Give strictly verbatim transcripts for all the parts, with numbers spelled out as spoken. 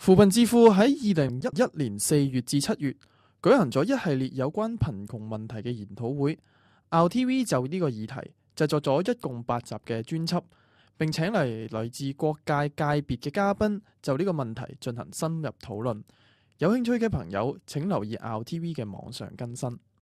扶貧智庫喺二零一一年四月至七月舉行咗一系列有關貧窮問題嘅研討會。R T V 就呢個議題製作咗一共八集嘅專輯，並請嚟來自各界界別嘅嘉賓就呢個問題進行深入討論。有興趣嘅朋友請留意 R T V 嘅網上更新。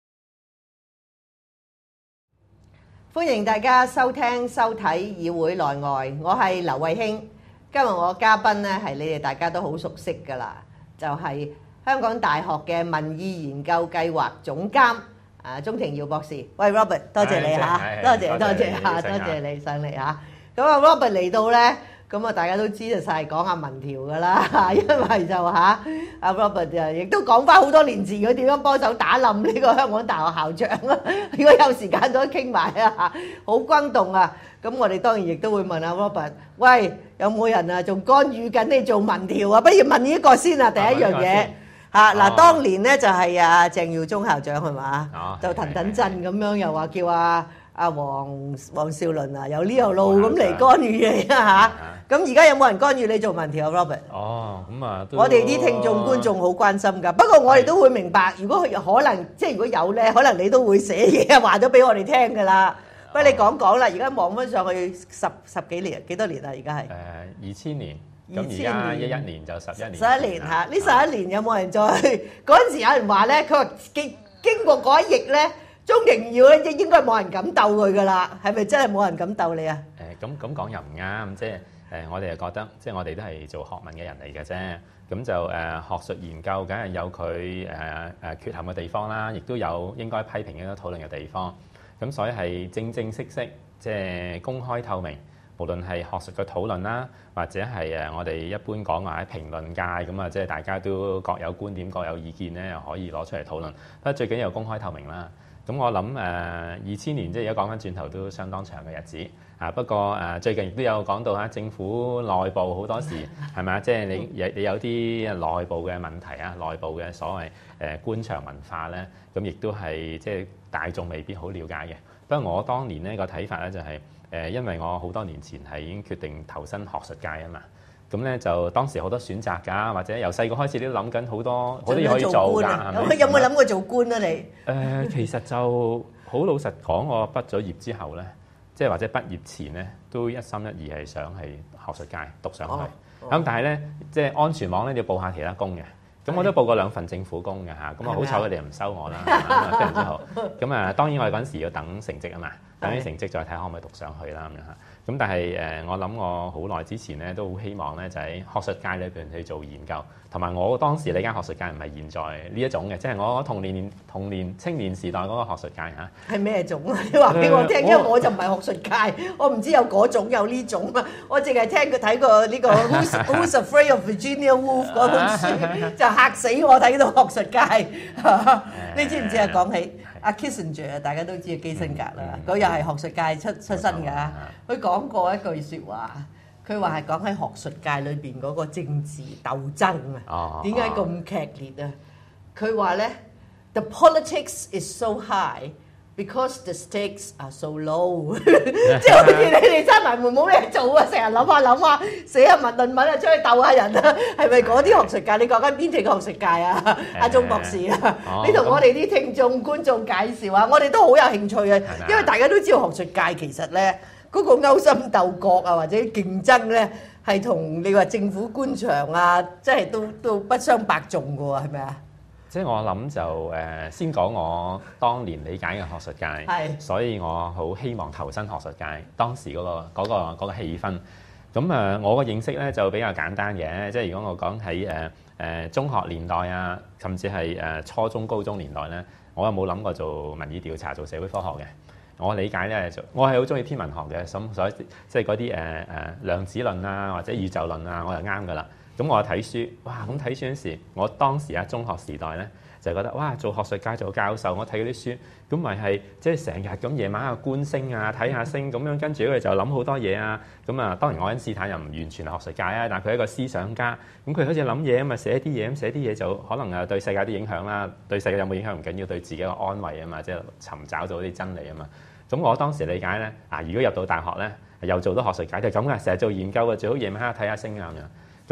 歡迎大家收聽收睇議會內外，我係劉慧卿。今日我嘉賓咧係你哋大家都好熟悉㗎啦，就係、是、香港大學嘅民意研究計劃總監啊鍾庭耀博士。喂 Robert， 多謝你嚇，多謝多謝嚇，多謝你上嚟嚇。咁啊 Robert 嚟到咧，咁啊大家都知就晒講下民調㗎啦，因為就嚇阿 Robert 就亦都講翻好多年前佢點樣幫手打冧呢個香港大學校長啊。如果有時間都傾埋啊，好轟動啊！咁我哋當然亦都會問阿 Robert， 喂，有冇人啊仲干預緊你做民調啊？不如問呢個先啊，第一樣嘢嚇嗱，當年咧就係阿鄭耀宗校長係嘛，就騰騰震咁樣又話叫阿阿黃黃少麟啊，由呢條路咁嚟干預你啊嚇。咁而家有冇人干預你做民調啊 Robert？ 哦，咁啊， 我哋啲聽眾觀眾好關心㗎。不過我哋都會明白，如果佢可能即係如果有咧，可能你都會寫嘢話咗俾我哋聽㗎啦。不如你講講啦，而家望翻上去十十幾年，幾多年啦？而家係誒二千年，咁而家一一年就十一年。 十一年嚇，呢十一年有冇人再嗰陣時有人話咧？佢話經經過嗰一役咧，鍾庭耀咧應該冇人敢鬥佢㗎啦，係咪真係冇人敢鬥你啊？ 誒咁咁講又唔啱，即係誒我哋又覺得，即係我哋都係做學問嘅人嚟嘅啫。咁就誒學術研究，梗係有佢誒誒缺陷嘅地方啦，亦都有應該批評、應該討論嘅地方。咁所以係正正式式，即係公開透明，無論係學術嘅討論啦，或者係誒我哋一般講話喺評論界咁啊，即係大家都各有觀點、各有意見咧，又可以攞出嚟討論。不過最緊要公開透明啦。咁我諗誒二千年即係而家講翻轉頭都相當長嘅日子啊。不過誒最近亦都有講到嚇政府內部好多時係咪啊？即係你有你有啲內部嘅問題啊，內部嘅所謂誒官場文化咧，咁亦都係即係大眾未必好了解嘅。不過我當年呢個睇法咧就係誒，因為我好多年前係已經決定投身學術界啊嘛。咁咧就當時好多選擇㗎，或者由細個開始都諗緊好多好多嘢可以做㗎。 有有冇諗過做官啊你？誒、 呃，其實就好老實講，我畢咗業之後咧，即係或者畢業前咧，都一心一意係想係學術界讀上去。咁、哦哦、但係咧，即係安全網咧要報下其他工嘅。咁我都報過兩份政府工嘅嚇。咁啊好彩佢哋唔收我啦。咁然之後，咁啊當然我哋嗰陣時要等成績啊嘛，等啲成績再睇可唔可以讀上去啦咁樣嚇。咁但係誒，我諗我好耐之前咧都好希望咧，就喺學術界裏邊去做研究，同埋我當時呢間學術界唔係現在呢一種嘅，即係我童年童年青年時代嗰個學術界嚇。係咩種啊？你話俾我聽，因為我就唔係學術界，我唔知有嗰種有呢種啊。我淨係聽佢睇過呢個 Who's Who's Afraid of Virginia Woolf 嗰本書，就嚇死我睇到學術界。你知唔知啊？講起阿 Kissinger 大家都知基辛格啦，佢又係學術界出出身㗎。佢講過一句説話，佢話係講喺學術界裏邊嗰個政治鬥爭啊，點解咁劇烈啊？佢話咧 ，the politics is so high because the stakes are so low。即係好似你哋閂埋門冇咩做啊，成日諗下諗下，寫下文論文啊，出去鬥下人啊，係咪嗰啲學術界？你講緊邊隻學術界啊？阿鍾博士啊，你同我哋啲聽眾觀眾介紹啊，我哋都好有興趣啊，因為大家都知道學術界其實咧。嗰個勾心鬥角啊，或者競爭咧，係同你話政府官場啊，即係都都不相伯仲嘅喎，係咪啊？即係我諗就誒，先講我當年理解嘅學術界，係，所以我好希望投身學術界。當時嗰個嗰個嗰個氣氛，咁誒，我嘅認識咧就比較簡單嘅，即係如果我講喺誒誒中學年代啊，甚至係誒初中、高中年代咧，我又冇諗過做民意調查、做社會科學嘅。我理解咧，我係好中意天文學嘅，咁所以即係嗰啲誒誒量子論啊，或者宇宙論啊，我就啱噶啦。咁我睇書，哇！咁睇書嗰時，我當時啊中學時代咧，就覺得哇，做學術界做教授，我睇嗰啲書，咁咪係即係成日咁夜晚啊觀星啊，睇下星咁樣，跟住佢就諗好多嘢啊。咁啊，當然愛因斯坦又唔完全係學術界啊，但係佢係一個思想家，咁佢好似諗嘢咁啊，寫啲嘢咁寫啲嘢就可能啊對世界啲影響啦，對世界有冇影響唔緊要，對自己個安慰啊嘛，即係尋找到啲真理啊嘛。咁我當時理解咧，啊如果入到大學咧，又做到學術界就咁噶，成日做研究嘅，最好夜晚黑睇下星啊咁樣。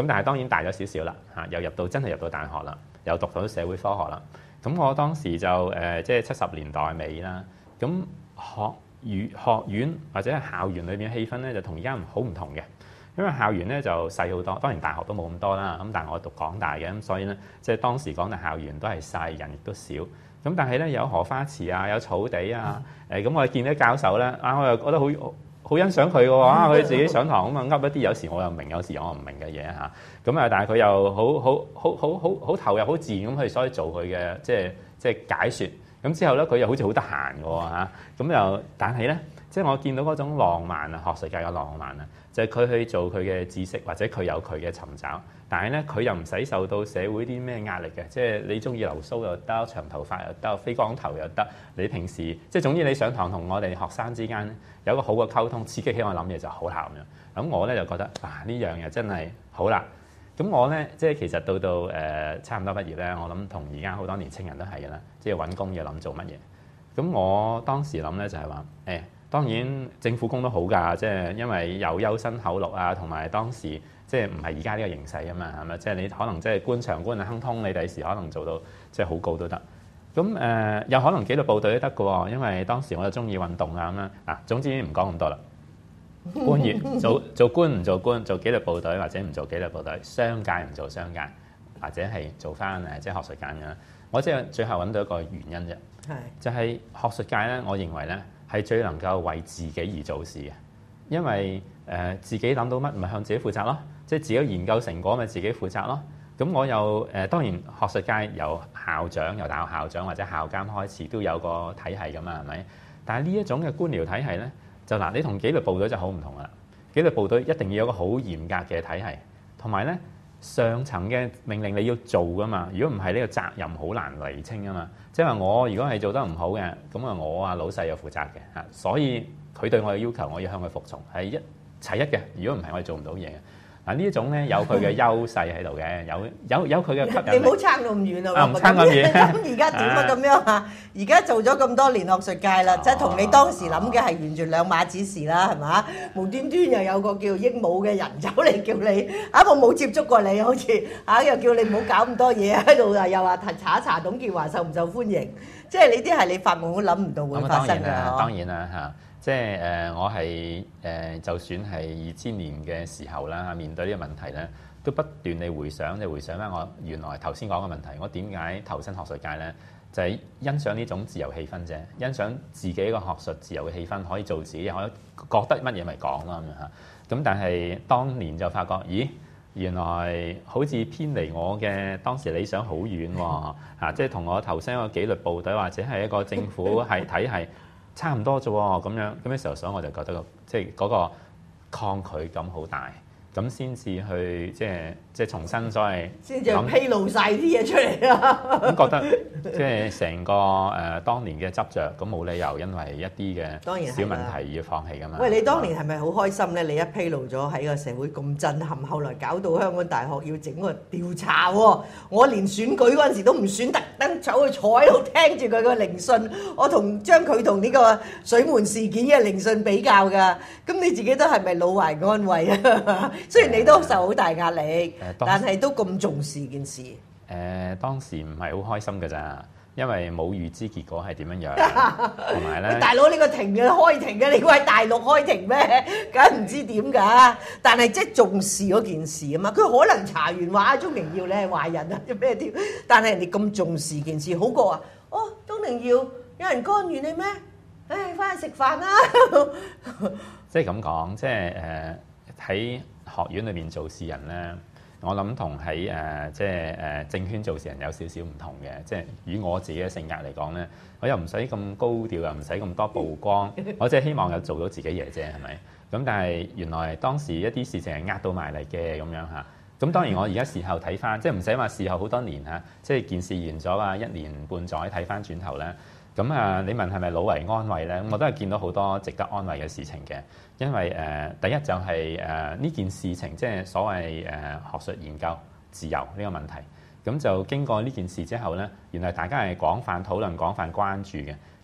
咁但係當然大咗少少啦嚇，又入到真係入到大學啦，又讀到社會科學啦。咁我當時就誒、呃、即係七十年代尾啦。咁學院學院或者係校園裏邊嘅氣氛咧，就同而家好唔同嘅。因為校園咧就細好多，當然大學都冇咁多啦。咁但係我讀港大嘅，咁所以咧即係當時港大校園都係細，人亦都少。咁但係咧有荷花池啊，有草地啊。誒咁、嗯、我見啲教授咧，啊我又覺得好好欣賞佢嘅喎。佢自己上堂咁啊噏一啲有時我又明，有時我唔明嘅嘢嚇。咁啊，但係佢又好好好好好好投入、好自然咁去所以做佢嘅即係即係解説。咁之後咧，佢又好似好得閒嘅喎嚇。咁又但係咧，即係我見到嗰種浪漫啊，學術界嘅浪漫啊。就係佢去做佢嘅知識，或者佢有佢嘅尋找，但係咧佢又唔使受到社會啲咩壓力嘅，即係你中意留須又得，長頭髮又得，飛光頭又得。你平時即係總之你上堂同我哋學生之間有個好嘅溝通，刺激起我諗嘢就好啦咁樣。咁我咧就覺得啊呢樣嘢真係好啦。咁我咧即係其實到到誒、呃、差唔多畢業咧，我諗同而家好多年青人都係嘅啦，即係揾工要諗做乜嘢。咁我當時諗咧就係話誒。當然政府工都好㗎，即係因為有優薪厚祿啊，同埋當時即係唔係而家呢個形勢啊嘛，係咪？即係你可能即係官場官啊亨通，你第時可能做到即係好高都得。咁誒、呃、有可能紀律部隊都得嘅喎，因為當時我就中意運動啊咁樣。嗱，總之唔講咁多啦。官員做做官唔做官，做紀律部隊或者唔做紀律部隊，商界唔做商界，或者係做翻誒即係學術界咁樣。我即係最後揾到一個原因啫，係就係學術界咧，我認為咧。係最能夠為自己而做事嘅，因為誒、呃、自己諗到乜，咪向自己負責咯。即係自己研究成果，咪自己負責咯。咁我又誒、呃、當然學術界由校長、由大學校長或者校監開始都有個體系㗎嘛，係咪？但係呢一種嘅官僚體系咧，就嗱你同紀律部隊就好唔同㗎啦。紀律部隊一定要有個好嚴格嘅體系，同埋咧上層嘅命令你要做㗎嘛。如果唔係呢個責任好難釐清㗎嘛。即係話我如果係做得唔好嘅，咁啊我啊老細又負責嘅嚇，所以佢對我嘅要求，我要向佢服從，係一齊一嘅。如果唔係，我係做唔到嘢嘅。嗱呢一種咧有佢嘅優勢喺度嘅，有有有佢嘅吸引力。 你唔好撐到咁遠啊！ 唔撐咁遠。 咁而家點啊？咁樣啊？而家做咗咁多年學術界啦，即係同你當時諗嘅係完全兩碼子事啦，係嘛？無端端又有個叫鸚鵡嘅人走嚟叫你，啊我冇接觸過你，好似啊又叫你唔好搞咁多嘢喺度啊，又話查一查董建華受唔受歡迎，即係呢啲係你發夢都諗唔到會發生㗎。 當然啦嚇。即係誒、呃，我係誒、呃，就算係二千年嘅時候啦，面對呢個問題咧，都不斷地回想，你回想翻我原來頭先講嘅問題，我點解投身學術界咧？就係、是、欣賞呢種自由氣氛啫，欣賞自己一個學術自由嘅氣氛，可以做自己，可以覺得乜嘢咪講啦咁樣嚇。咁但係當年就發覺，咦，原來好似偏離我嘅當時理想好遠喎嚇，即係同我投身一個紀律部隊或者係一個政府係體系。差唔多啫喎，咁樣咁嘅時候，所以我就覺得個即係嗰個抗拒感好大，咁先至去即係即係重新所謂先至披露晒啲嘢出嚟啦。 咁覺得即係成個誒、呃、當年嘅執着，咁冇理由因為一啲嘅小問題要放棄噶嘛。 喂，你當年係咪好開心咧？你一披露咗喺個社會咁震撼，後來搞到香港大學要整個調查喎，我連選舉嗰陣時都唔選，特登走去坐喺度聽住佢個聆訊，我同將佢同呢個水門事件嘅聆訊比較㗎。咁你自己都係咪老懷安慰啊？雖然你都受好大壓力，呃、但係都咁重視件事。誒、 呃，當時唔係好開心㗎咋，因為冇預知結果係點樣樣，同埋咧，大佬呢個庭嘅開庭嘅，你估喺大陸開庭咩？梗唔知點㗎。但係即係重視嗰件事啊嘛，佢可能查完話鍾靈耀你係壞人啊，咩添？但係人哋咁重視件事，好過話哦，鍾靈耀有人干預你咩？唉，翻去食飯啦。 即係咁講，即係誒喺學院裏面做事人咧。我諗同喺誒即係誒政圈做事人有少少唔同嘅，即係以我自己嘅性格嚟講咧，我又唔使咁高調，又唔使咁多曝光，我即係希望有做到自己嘢啫，係咪？咁但係原來當時一啲事情係呃到埋嚟嘅咁樣嚇。咁當然我而家事後睇翻，即係唔使話事後好多年嚇，即係件事完咗啊，一年半載睇翻轉頭咧。咁啊，你問係咪老為安慰咧？我都係見到好多值得安慰嘅事情嘅，因為誒、呃、第一就係誒呢件事情，即係所謂誒、呃、學術研究自由呢個問題。咁就經過呢件事之後咧，原來大家係廣泛討論、廣泛關注嘅，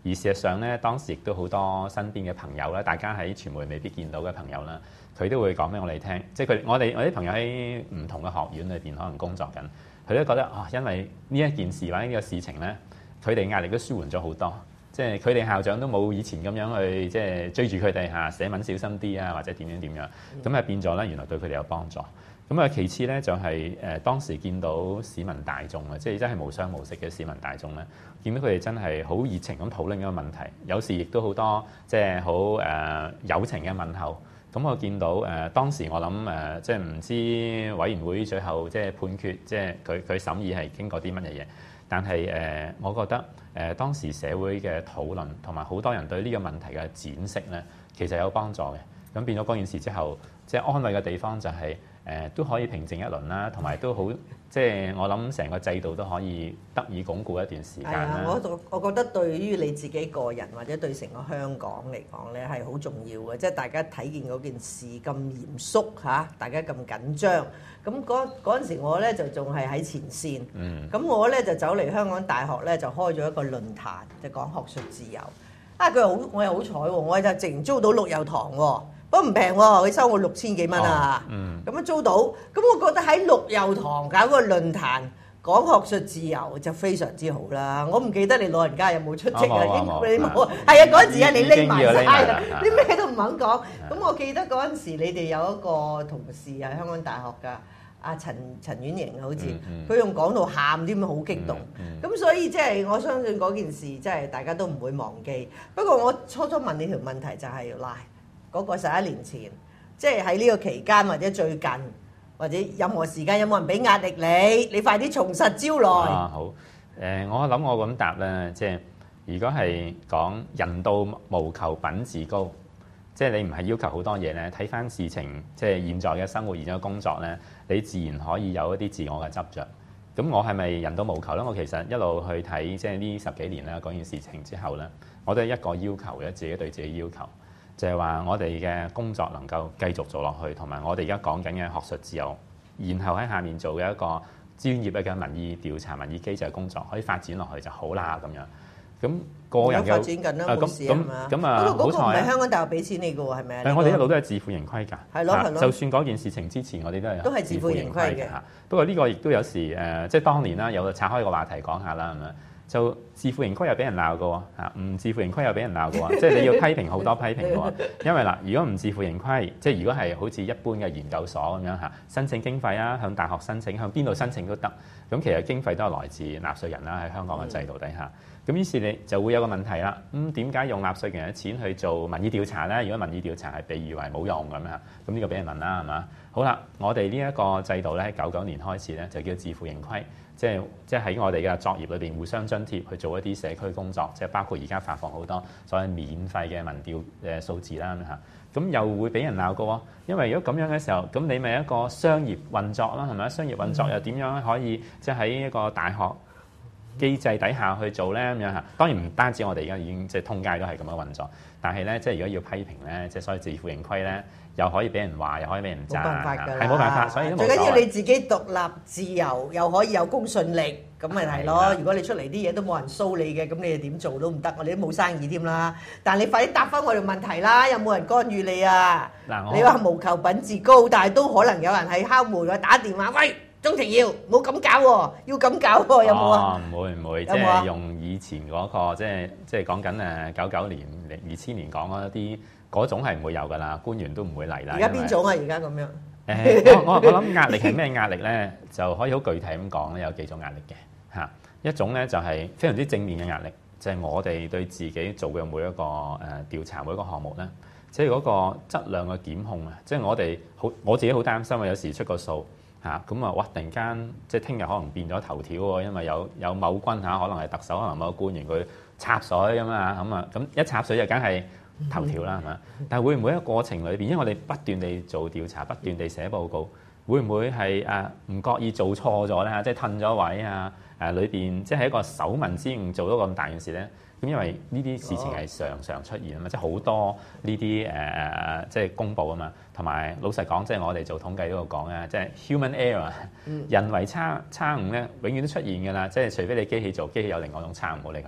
而事實上咧，當時亦都好多身邊嘅朋友啦，大家喺傳媒未必見到嘅朋友啦，佢都會講俾我哋聽，即係佢我哋我啲朋友喺唔同嘅學院裏邊可能工作緊，佢都覺得啊、哦，因為呢一件事或者呢個事情咧，佢哋壓力都舒緩咗好多。即係佢哋校長都冇以前咁樣去即係追住佢哋嚇寫文小心啲啊，或者點樣點樣，咁啊變咗咧，原來對佢哋有幫助。咁啊其次咧就係、是、誒、呃、當時見到市民大眾啊，即係真係無傷無息嘅市民大眾咧，見到佢哋真係好熱情咁討論一個問題，有時亦都好多即係好誒友情嘅問候。咁我見到誒、呃、當時我諗誒、呃、即係唔知委員會最後即係判決，即係佢佢審議係經過啲乜嘢嘢。但係誒、呃，我覺得誒、呃、當時社會嘅討論同埋好多人對呢個問題嘅展示咧，其實有幫助嘅。咁變咗嗰件事之後，即係安慰嘅地方就係、是、誒、呃、都可以平靜一輪啦，同埋都好即係我諗成個制度都可以得以鞏固一段時間啦。 我我覺得對於你自己個人或者對成個香港嚟講咧係好重要嘅，即係大家睇見嗰件事咁嚴肅嚇，大家咁緊張。咁嗰嗰陣時我咧就仲係喺前線，咁、嗯、我咧就走嚟香港大學咧就開咗一個論壇，就講學術自由。啊，佢又好，我又好彩喎，我就直情租到綠油堂喎，不過唔平喎，佢收我六千幾蚊啊，咁、哦嗯、樣租到。咁我覺得喺綠油堂搞個論壇講學術自由就非常之好啦。我唔記得你老人家有冇出席啊？你冇啊？係啊，嗰陣時啊，你匿埋晒啦，啲咩都唔肯講。咁我記得嗰陣時你哋有一個同事係香港大學㗎。阿陳陳婉瑩好似佢用講到喊啲咁好激動，咁、嗯嗯、所以即係我相信嗰件事即係大家都唔會忘記。不過我初初問你條問題就係、是，嗱嗰、那個十一年前，即係喺呢個期間或者最近或者任何時間有冇人俾壓力你？你快啲從實招來。 啊好，誒、呃、我諗我咁答咧，即係如果係講人道無求品自高。即係你唔係要求好多嘢咧，睇翻事情，即係現在嘅生活、現在嘅工作咧，你自然可以有一啲自我嘅執着。咁我係咪人道無求咧？我其實一路去睇即係呢十幾年啦嗰件事情之後咧，我都係一個要求嘅，自己對自己要求，就係話我哋嘅工作能夠繼續做落去，同埋我哋而家講緊嘅學術自由，然後喺下面做嘅一個專業嘅民意調查、民意機制工作可以發展落去就好啦咁樣。咁個人嘅發展緊啦，冇事啊嘛。 咁啊， 不過嗰個唔係香港大學俾錢你嘅喎，係咪啊？ 我哋一路都係自負盈虧㗎。 係咯係咯。 就算嗰件事情之前，我哋都係都係自負盈虧嘅。 不過呢個亦都有時誒，即係當年啦，有拆開個話題講下啦，係咪？就自負盈虧又俾人鬧過嚇，唔自負盈虧又俾人鬧過，即係你要批評好多批評嘅。因為嗱，如果唔自負盈虧，即係如果係好似一般嘅研究所咁樣嚇，申請經費啊，向大學申請，向邊度申請都得。咁其實經費都係來自納稅人啦，喺香港嘅制度底下。咁於是你就會有個問題啦。咁點解用納稅人嘅錢去做民意調查咧？如果民意調查係被譽為冇用咁樣，咁呢個俾人問啦，係嘛？好啦，我哋呢一個制度咧，喺九九年開始咧，就叫自負盈虧。即係即係喺我哋嘅作業裏邊互相津貼去做一啲社區工作，即係包括而家發放好多所謂免費嘅民調誒數字啦咁嚇，咁又會俾人鬧過喎。因為如果咁樣嘅時候，咁你咪一個商業運作啦，係咪？商業運作又點樣可以即係喺一個大學機制底下去做咧咁樣嚇？當然唔單止我哋而家已經即係通街都係咁樣運作，但係咧即係如果要批評咧，即係所謂自負盈虧咧。又可以俾人話，又可以俾人讚，係冇辦法，所以都冇所謂。最緊要你自己獨立自由，又可以有公信力，咁咪係咯。如果你出嚟啲嘢都冇人騷你嘅，咁你哋點做都唔得，我哋都冇生意添啦。但係你快啲答翻我哋問題啦，有冇人干預你啊？嗱，你話無求品自高，但係都可能有人喺敲門或打電話，喂，鍾庭耀，冇咁搞喎，要咁搞喎，有冇啊？ 唔會唔會，即係用以前嗰個，即係即係講緊誒九九年、二千年講嗰啲。嗰種係唔會有㗎啦，官員都唔會嚟啦。 而家邊種啊？而家咁樣？ 誒，我我我諗壓力係咩壓力咧？就可以好具體咁講咧，有幾種壓力嘅嚇。一種咧就係非常之正面嘅壓力，就係我哋對自己做嘅每一個誒調查每一個項目咧，即係嗰個質量嘅檢控啊！即係我哋好我自己好擔心啊！有時出個數嚇咁啊，哇！突然間即係聽日可能變咗頭條喎，因為有有某君嚇，可能係特首，可能某個官員佢插水咁啊咁啊，咁一插水就梗係頭條啦，係嘛？但係會唔會喺個過程裏邊，因為我哋不斷地做調查，不斷地寫報告，會唔會係誒唔覺意做錯咗咧？即係褪咗位啊！誒裏邊即係一個手民之誤做咗咁大件事咧？咁因為呢啲事情係常常出現啊嘛，即係好多呢啲誒誒即係公佈啊嘛，同埋老實講，即係我哋做統計都有講啊，即係 human error，人為差差誤咧，永遠都出現㗎啦。即係除非你機器做，機器有另外一種差誤冇理佢啊。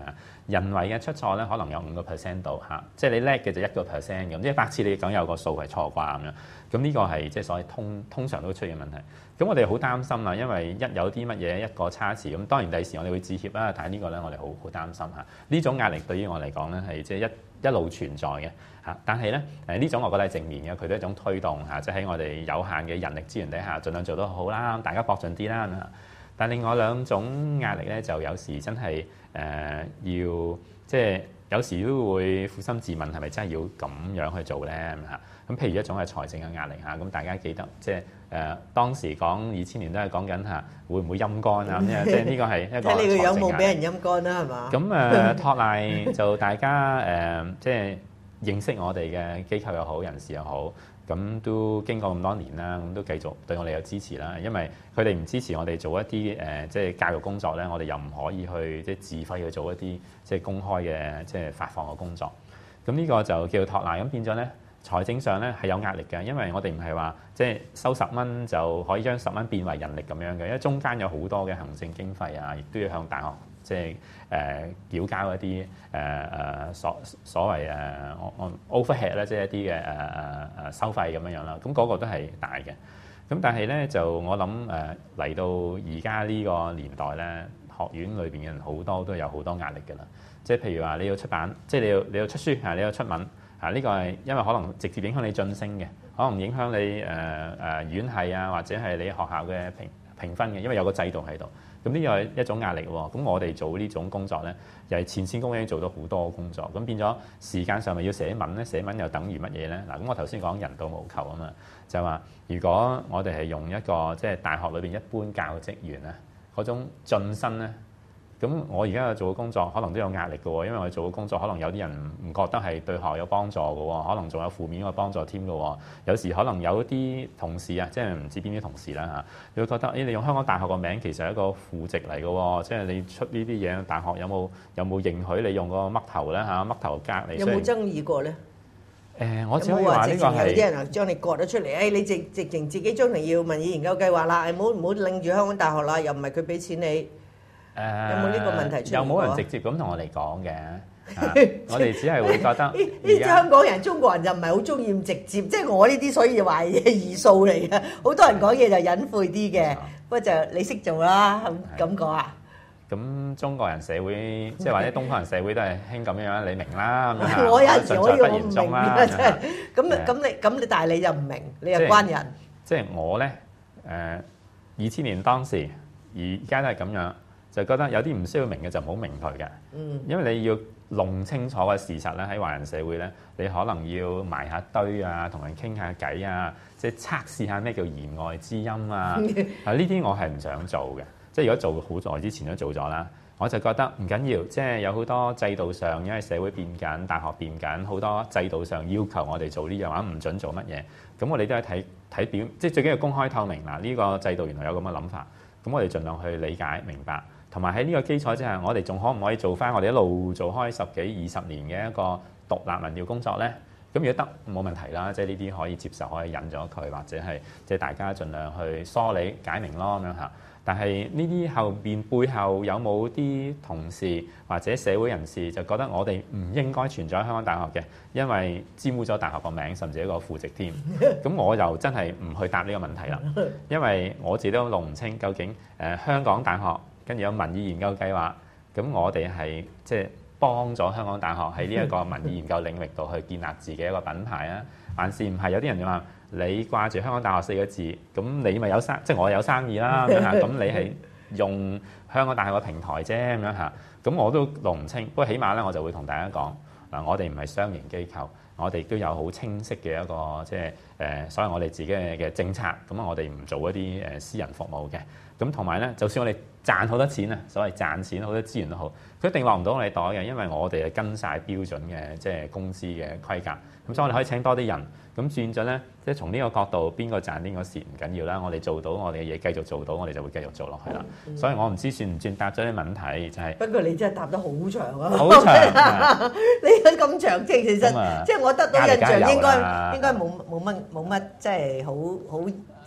人為嘅出錯咧，可能有五個 percent 度嚇，即係你叻嘅就一個 percent 咁，即係百次你講有個數係錯啩咁樣。咁呢個係即係所謂通通常都出現問題。咁我哋好擔心啦，因為一有啲乜嘢一個差池，咁當然第時我哋會致歉啦，但係呢個咧我哋好好擔心嚇。呢種壓力對於我嚟講咧係即係一一路存在嘅嚇。但係咧誒呢種我覺得係正面嘅，佢都係一種推動嚇，即係喺我哋有限嘅人力資源底下，盡量做得好啦，大家搏盡啲啦咁嚇。但另外兩種壓力咧，就有時真係誒、呃、要即係有時都會負心自問，係咪真係要咁樣去做咧咁嚇？咁譬如一種係財政嘅壓力嚇，咁大家記得即係誒、呃、當時講二千年都係講緊嚇，會唔會陰乾啊？咁即係呢個係一個睇你個樣冇俾人陰乾啦，係嘛？ 咁誒、呃、托賴就大家誒、呃、即係認識我哋嘅機構又好，人士又好。咁都經過咁多年啦，咁都繼續對我哋有支持啦。因為佢哋唔支持我哋做一啲誒、呃，即係教育工作咧，我哋又唔可以去即係自費去做一啲即係公開嘅即係發放嘅工作。咁呢個就叫托賴，咁變咗咧財政上咧係有壓力嘅，因為我哋唔係話即係收十蚊就可以將十蚊變為人力咁樣嘅，因為中間有好多嘅行政經費啊，亦都要向大學即係誒繳交一啲誒誒所所謂誒我我 overhead 咧，即係一啲嘅誒誒誒收費咁樣樣啦。咁、那、嗰個都係大嘅。咁但係咧就我諗誒嚟到而家呢個年代咧，學院裏邊嘅人好多都有好多壓力㗎啦。即係譬如話你要出版，即係你要你要出書啊，你要出文啊，呢、這個係因為可能直接影響你晉升嘅，可能影響你誒誒、呃呃、院系啊，或者係你學校嘅評評分嘅，因為有個制度喺度。咁呢個係一種壓力喎。咁我哋做呢種工作咧，又係前線工已經做到好多工作，咁變咗時間上咪要寫文咧？寫文又等於乜嘢咧？嗱，咁我頭先講人道無求啊嘛，就話如果我哋係用一個即係大學裏邊一般教職員咧，嗰種晉身咧。咁我而家做嘅工作可能都有壓力嘅喎，因為我做嘅工作可能有啲人唔唔覺得係對學校有幫助嘅喎，可能仲有負面嘅幫助添嘅喎。有時可能有啲同事啊，即係唔知邊啲同事啦嚇，你會覺得誒、哎、你用香港大學個名其實係一個副職嚟嘅喎，即係你出呢啲嘢，大學有冇有冇認許你用個嘜頭咧嚇？嘜頭隔離有冇爭議過咧？ 誒、呃，我只可以話呢個係有啲人將你割咗出嚟，誒、哎、你直直情自己將嚟要民意研究計劃啦，唔好唔好拎住香港大學啦，又唔係佢俾錢你。 誒、呃、 有冇呢個問題出現？ 有冇人直接咁同我哋講嘅？啊、我哋只係會覺得呢啲香港人、中國人就唔係好中意咁直接，即係我呢啲，所以話係異數嚟嘅。好多人講嘢就隱晦啲嘅，不過就你識做啦，咁咁講啊。 咁中國人社會，即係或者東方人社會都係興咁樣樣，你明啦咁樣。 我有陣時我要我唔明啦， 真係咁咁你咁你，但係你就唔明，你又關人。 即係我咧誒，二千年當時，而家都係咁樣。就覺得有啲唔需要明嘅就唔好明佢嘅，嗯、因為你要弄清楚嘅事實咧，喺華人社會咧，你可能要埋下堆啊，同人傾下偈啊，即係測試下咩叫言外之音啊。啊，呢啲我係唔想做嘅，即係如果做好耐之前都做咗啦，我就覺得唔緊要，即係有好多制度上，因為社會變緊，大學變緊，好多制度上要求我哋做呢樣話，唔準做乜嘢，咁我哋都係睇睇表，即係最緊要公開透明嗱，呢個制度原來有咁嘅諗法，咁我哋盡量去理解明白。同埋喺呢個基礎之下，我哋仲可唔可以做翻我哋一路做開十幾二十年嘅一個獨立民調工作咧？咁如果得冇問題啦，即係呢啲可以接受，可以引咗佢，或者係即係大家盡量去梳理解明咯咁樣嚇。但係呢啲後邊背後有冇啲同事或者社會人士就覺得我哋唔應該存在喺香港大學嘅，因為沾污咗大學個名，甚至一個副職添。咁我又真係唔去答呢個問題啦，因為我自己都弄唔清究竟誒、呃、香港大學。跟住有民意研究計劃，咁我哋係即係幫咗香港大學喺呢一個民意研究領域度去建立自己一個品牌啊，還是唔係？有啲人就話你掛住香港大學四個字，咁你咪有生，即係我有生意啦咁樣嚇，咁你係用香港大學個平台啫咁樣嚇，咁我都弄唔清。不過起碼咧，我就會同大家講嗱，我哋唔係商業機構，我哋都有好清晰嘅一個即係誒，所謂我哋自己嘅嘅政策，咁啊，我哋唔做一啲誒私人服務嘅。咁同埋咧，就算我哋賺好多錢啊，所謂賺錢好多資源都好，佢一定落唔到我哋袋嘅，因為我哋係跟晒標準嘅即係公司嘅規格。咁所以我哋可以請多啲人，咁轉咗咧，即係從呢個角度，邊個賺邊個蝕唔緊要啦。我哋做到我哋嘅嘢，繼續做到，我哋就會繼續做落去啦。嗯、所以我唔知算唔算答咗啲問題，就係、是、 不過你真係答得好長啊！ 好長， 你咁長即係其實， 嗯、 即係我得到印象應該應該冇冇乜冇乜即係好好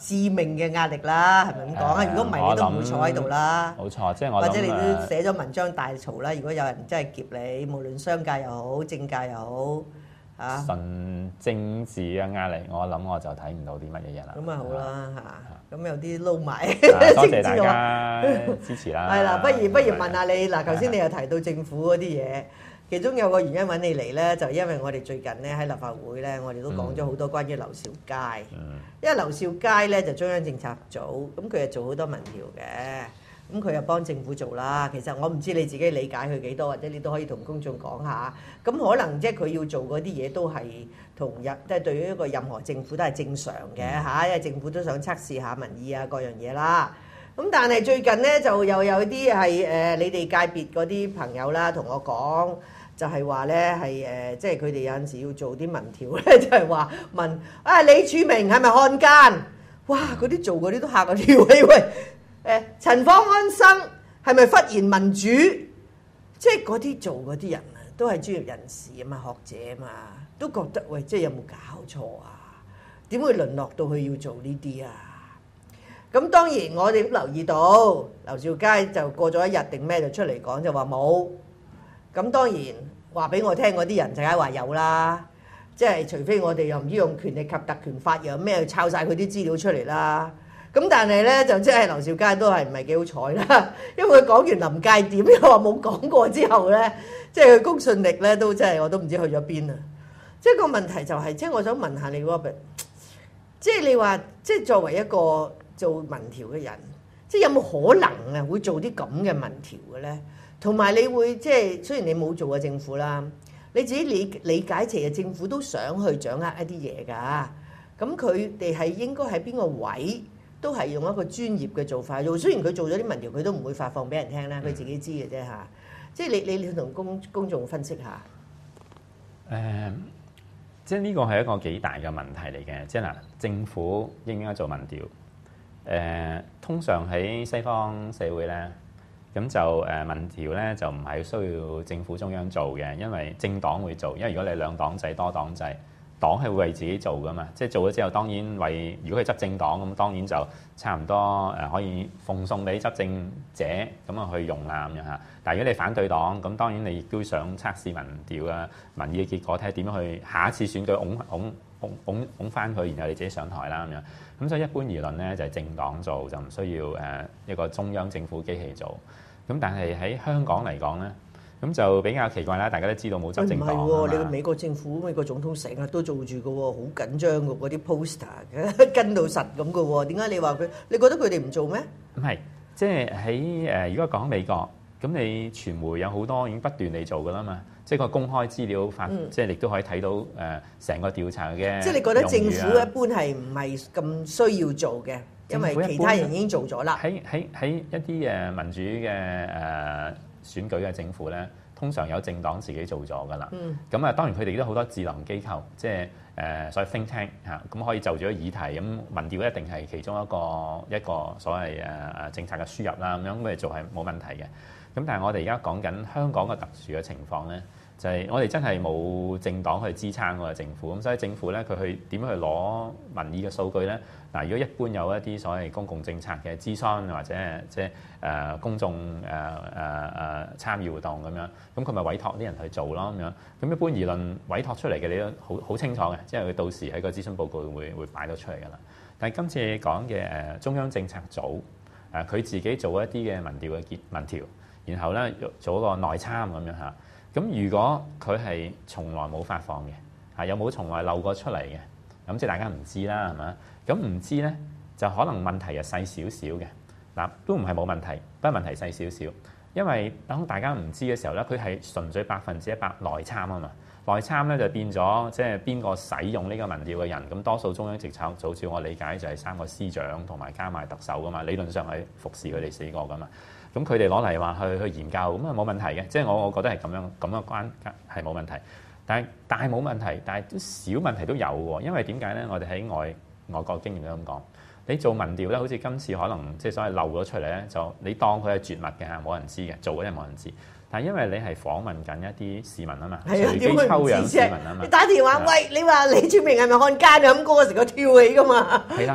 致命嘅壓力啦，係咪咁講啊？如果唔係，你都唔會坐喺度啦。 冇錯，即係我或者你都寫咗文章大嘈啦。如果有人真係劫你，無論商界又好，政界又好。啊！ 純政治嘅壓力，我諗我就睇唔到啲乜嘢嘢啦。 咁啊好啦嚇，咁有啲撈埋。 多謝大家支持啦。 係啦，不如不如問下你嗱，頭先你又提到政府嗰啲嘢，其中有個原因揾你嚟咧，就因為我哋最近咧喺立法會咧，我哋都講咗好多關於劉兆佳。嗯。因為劉兆佳咧就中央政策組，咁佢又做好多民調嘅。咁佢又幫政府做啦，其實我唔知你自己理解佢幾多，或者你都可以同公眾講下。咁可能即係佢要做嗰啲嘢都係同任，即係對於一個任何政府都係正常嘅嚇，因為政府都想測試下民意啊各樣嘢啦。咁但係最近咧就又有啲係誒你哋界別嗰啲朋友啦，同我講就係話咧係誒，即係佢哋有陣時要做啲民調咧，就係話問啊李柱銘係咪漢奸？哇！嗰啲做嗰啲都嚇我跳起喂！誒陳方安生係咪忽然民主？即係嗰啲做嗰啲人啊，都係專業人士啊嘛，學者啊嘛，都覺得喂，即係有冇搞錯啊？點會淪落到去要做呢啲啊？咁當然我哋都留意到劉兆佳就過咗一日定咩就出嚟講就話冇。咁當然話俾我聽嗰啲人就梗係話有啦，即係除非我哋又唔知用權力及特權法又咩去抄晒佢啲資料出嚟啦。咁但係咧就即係劉兆佳都係唔係幾好彩啦，因為佢講完臨界點又話冇講過之後咧，即係佢公信力咧都真係我都唔知去咗邊啊！即係個問題就係、是，即係我想問下你 Robert， 即係你話即係作為一個做民調嘅人，即係有冇可能啊會做啲咁嘅民調嘅咧？同埋你會即係雖然你冇做過政府啦，你自己理理解其實政府都想去掌握一啲嘢㗎，咁佢哋係應該喺邊個位？都係用一個專業嘅做法做，雖然佢做咗啲民調，佢都唔會發放俾人聽啦，佢自己知嘅啫嚇。即係你你你同公公眾分析下。誒、 呃，即係呢個係一個幾大嘅問題嚟嘅。即係嗱，政府應唔應該做民調？誒、呃，通常喺西方社會咧，咁就誒、呃、民調咧就唔係需要政府中央做嘅，因為政黨會做。因為如果你兩黨制、多黨制。黨係會為自己做噶嘛，即係做咗之後，當然為如果佢執政黨咁，當然就差唔多誒可以奉送俾執政者咁啊去用啦咁樣嚇。但係如果你反對黨，咁當然你亦都想測試民調啊、民意嘅結果，睇下點樣去下一次選舉擁擁擁擁擁翻佢，然後你自己上台啦咁樣。咁所以一般而論咧，就係政黨做，就唔需要誒一個中央政府機器做。咁但係喺香港嚟講咧。咁就比較奇怪啦！大家都知道冇執政黨啊嘛。唔係喎，你個美國政府、美國總統成日都做住嘅喎，好緊張嘅嗰啲 poster 跟到實咁嘅喎。點解你話佢？你覺得佢哋唔做咩？唔係，即係喺誒，如果講美國，咁你傳媒有好多已經不斷地做嘅啦嘛。即係個公開資料發，嗯、即係亦都可以睇到誒成個調查嘅。即係你覺得政府一般係唔係咁需要做嘅？因為其他人已經做咗啦。喺喺喺一啲誒民主嘅誒。呃選舉嘅政府咧，通常有政黨自己做咗噶啦。咁啊、嗯，當然佢哋都好多智囊機構，即係誒、呃、所謂 think tank 嚇，咁可以就住個議題，咁民調一定係其中一個一個所謂誒誒政策嘅輸入啦，咁樣嚟做係冇問題嘅。咁但係我哋而家講緊香港嘅特殊嘅情況咧，就係、是、我哋真係冇政黨去支撐個政府，咁所以政府咧佢去點樣去攞民意嘅數據咧？嗱，如果一般有一啲所謂公共政策嘅諮詢或者即係誒公眾誒誒誒參與活動咁樣，咁佢咪委託啲人去做咯咁樣。咁一般而論委託出嚟嘅你都好好清楚嘅，即係佢到時喺個諮詢報告會會擺到出嚟㗎啦。但係今次講嘅誒中央政策組誒佢自己做一啲嘅民調嘅結民調，然後咧做一個內參咁樣嚇。咁如果佢係從來冇發放嘅，嚇有冇從來漏過出嚟嘅？咁即係大家唔知啦，係嘛？咁唔知咧，就可能問題係細少少嘅。嗱，都唔係冇問題，不過問題細少少。因為當大家唔知嘅時候咧，佢係純粹百分之一百內參啊嘛。內參咧就變咗，即係邊個使用呢個民調嘅人？咁多數中央政策組，照我理解就係三個司長同埋加埋特首噶嘛。理論上係服侍佢哋四個噶嘛。咁佢哋攞嚟話去去研究，咁啊冇問題嘅。即係我我覺得係咁樣咁嘅關係冇問題。但係但係冇問題，但係都小問題都有喎。因為點解咧？我哋喺外外國經驗都咁講，你做民調咧，好似今次可能即係所謂漏咗出嚟咧，就你當佢係絕密嘅嚇，冇人知嘅，做嗰啲冇人知。但係因為你係訪問緊一啲市民啊嘛，隨機抽樣市民啊嘛，你打電話喂，你話李柱銘係咪漢奸啊？咁嗰個時個跳起噶嘛。係啦，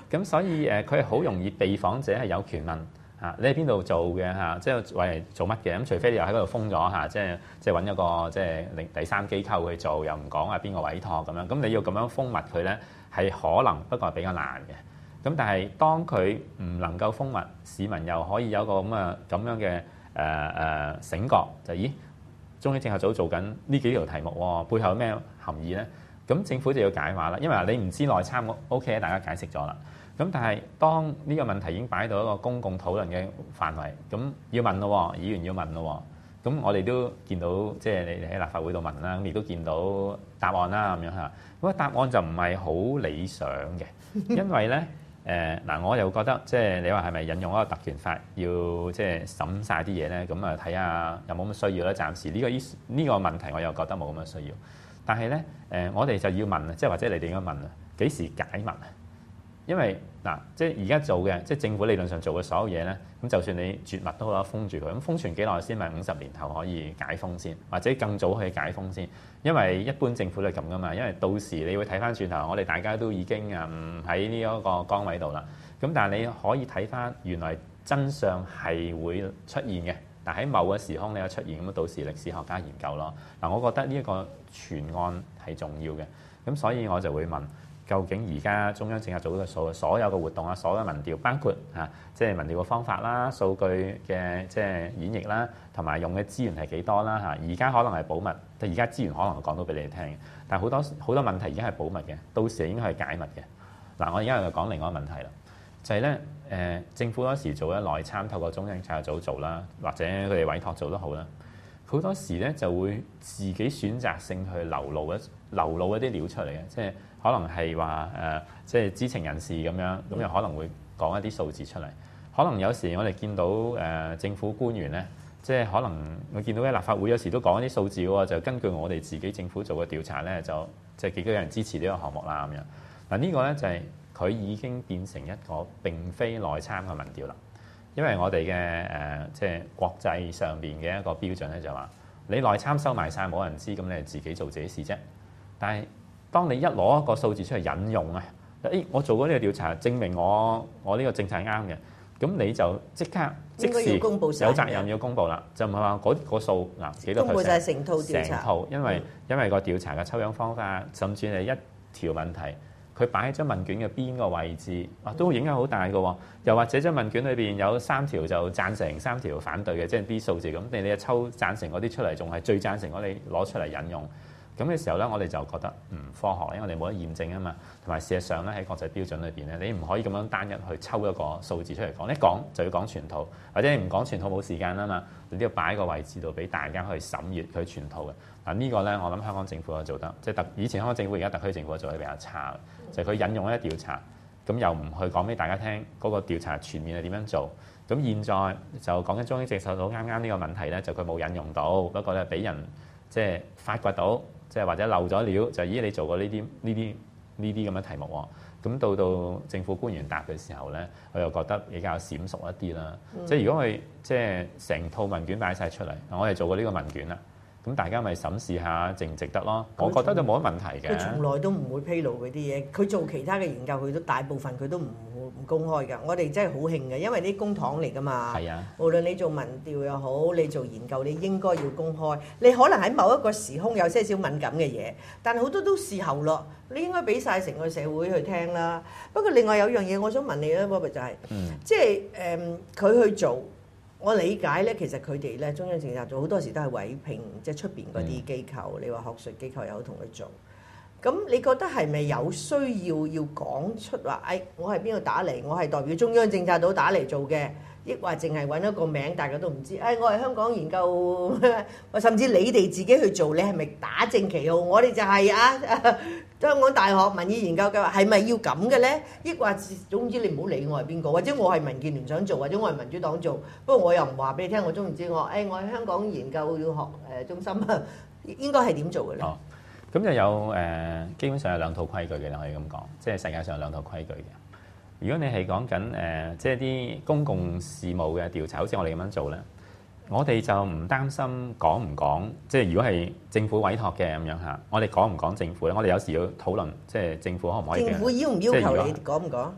咁所以誒，佢係好容易被訪者係有權問嚇，你喺邊度做嘅嚇，即係為嚟做乜嘅？咁除非你又喺嗰度封咗嚇，即係即係揾一個即係另第三機構去做，又唔講啊邊個委託咁樣，咁你要咁樣封密佢咧，係可能不過係比較難嘅。咁但係當佢唔能夠封密，市民又可以有個咁嘅咁樣嘅誒誒醒覺，就咦中央政策組做緊呢幾條題目喎，背後有咩含義咧？咁政府就要解話啦，因為你唔知內參 OK， 大家解釋咗啦。咁但係當呢個問題已經擺到一個公共討論嘅範圍，咁要問咯，議員要問咯。咁我哋都見到，即係你喺立法會度問啦，咁亦都見到答案啦咁樣嚇。咁個答案就唔係好理想嘅，因為咧。誒嗱、呃，我又覺得即係你話係咪引用一個特權法，要即係審晒啲嘢咧？咁啊睇下有冇咁需要咧。暫時呢、呢個呢、呢個問題我又覺得冇咁嘅需要。但係咧誒，我哋就要問啊，即係或者你哋應該問啊，幾時解密啊？因為嗱、呃，即係而家做嘅，即係政府理論上做嘅所有嘢咧，咁就算你絕密都好啦，封住佢，咁封存幾耐先？咪五十年後可以解封先，或者更早可以解封先？因為一般政府都係咁噶嘛，因為到時你會睇翻轉頭，我哋大家都已經啊唔喺呢一個崗位度啦。咁但係你可以睇翻原來真相係會出現嘅，但喺某個時空你有出現，咁到時歷史學家研究咯。嗱，我覺得呢一個傳案係重要嘅，咁所以我就會問。究竟而家中央政策組嘅所所有嘅活動啊，所有嘅民調，包括嚇即係民調嘅方法啦、數據嘅即係演繹啦，同埋用嘅資源係幾多啦嚇？而家可能係保密，但而家資源可能講到俾你哋聽，但係好多好多問題已經係保密嘅，到時應該係解密嘅。嗱，我而家又講另外一個問題啦，就係咧誒政府嗰時做咧內參，透過中央政策組做啦，或者佢哋委託做都好啦，好多時咧就會自己選擇性去流露一流露一啲料出嚟嘅，即係。可能係話誒，即係知情人士咁樣，咁又可能會講一啲數字出嚟。可能有時我哋見到誒、呃、政府官員咧，即係可能我見到喺立法會有時都講一啲數字喎，就根據我哋自己政府做嘅調查咧，就即係幾多人支持呢個項目啦咁樣。嗱、這個、呢個咧就係、是、佢已經變成一個並非內參嘅民調啦。因為我哋嘅誒即係國際上邊嘅一個標準咧，就話你內參收埋晒冇人知，咁你係自己做自己事啫。但係當你一攞一個數字出嚟引用啊，誒，我做過呢個調查，證明我我呢個政策係啱嘅，咁你就即刻即時有責任要公佈啦，就唔係話嗰個數嗱幾多 percent 公佈曬成套調查， 成套，因為、嗯、因為個調查嘅抽樣方法，甚至係一條問題，佢擺喺張問卷嘅邊個位置，啊都會影響好大嘅喎。又或者張問卷裏邊有三條就贊成，三條反對嘅，即係啲數字咁，你你抽贊成嗰啲出嚟，仲係最贊成嗰啲攞出嚟引用。咁嘅時候咧，我哋就覺得唔科學，因為我哋冇得驗證啊嘛。同埋事實上咧，喺國際標準裏邊咧，你唔可以咁樣單一去抽一個數字出嚟講，一講就要講全套，或者你唔講全套冇時間啊嘛。你都要擺喺個位置度俾大家去審閱佢全套嘅。嗱、這個、呢個咧，我諗香港政府就做得即係特以前香港政府而家特區政府做得比較差，就係、是、佢引用一啲調查，咁又唔去講俾大家聽嗰、那個調查全面係點樣做。咁現在就講緊中央政策組啱啱呢個問題咧，就佢冇引用到，不過咧俾人即係發掘到。即係或者漏咗料，就咦你做過呢啲呢啲呢啲咁嘅題目喎？咁到到政府官員答嘅時候咧，我又覺得比較閃熟一啲啦。嗯、即係如果佢即係成套問卷擺晒出嚟，我哋做過呢個問卷啦，咁大家咪審視下值唔值得咯？我覺得就冇乜問題嘅。 佢從來都唔會披露嗰啲嘢，佢做其他嘅研究，佢都大部分佢都唔唔公開㗎。我哋真係好興嘅，因為啲公帑嚟㗎嘛。係啊。無論你做民調又好，你做研究，你應該要公開。你可能喺某一個時空有些少敏感嘅嘢，但係好多都事後咯。你應該俾晒成個社會去聽啦。不過另外有樣嘢我想問你咧，Bob就係、是，嗯、即係誒佢去做。我理解咧，其實佢哋咧中央政策組好多時都係委聘即係出邊嗰啲機構，嗯、你話學術機構又好同佢做。咁你覺得係咪有需要要講出話？誒、哎，我係邊度打嚟？我係代表中央政策組打嚟做嘅，抑或淨係揾一個名大家都唔知？誒、哎，我係香港研究，甚至你哋自己去做，你係咪打正旗號？我哋就係、是、啊，啊，香港大學民意研究計劃係咪要咁嘅咧？抑或總之你唔好理我係邊個，或者我係民建聯想做，或者我係民主黨做，不過我又唔話俾你聽，我中唔知我誒、哎，我係香港研究學誒中心啊，應該係點做嘅咧？哦咁就有誒、呃，基本上有兩套規矩嘅，你可以咁講，即係世界上有兩套規矩嘅。如果你係講緊誒，即係啲公共事務嘅調查，好似我哋咁樣做咧，我哋就唔擔心講唔講，即係如果係政府委託嘅咁樣嚇，我哋講唔講政府咧？我哋有時要討論，即係政府可唔可以？ 政府要唔要求你講唔講？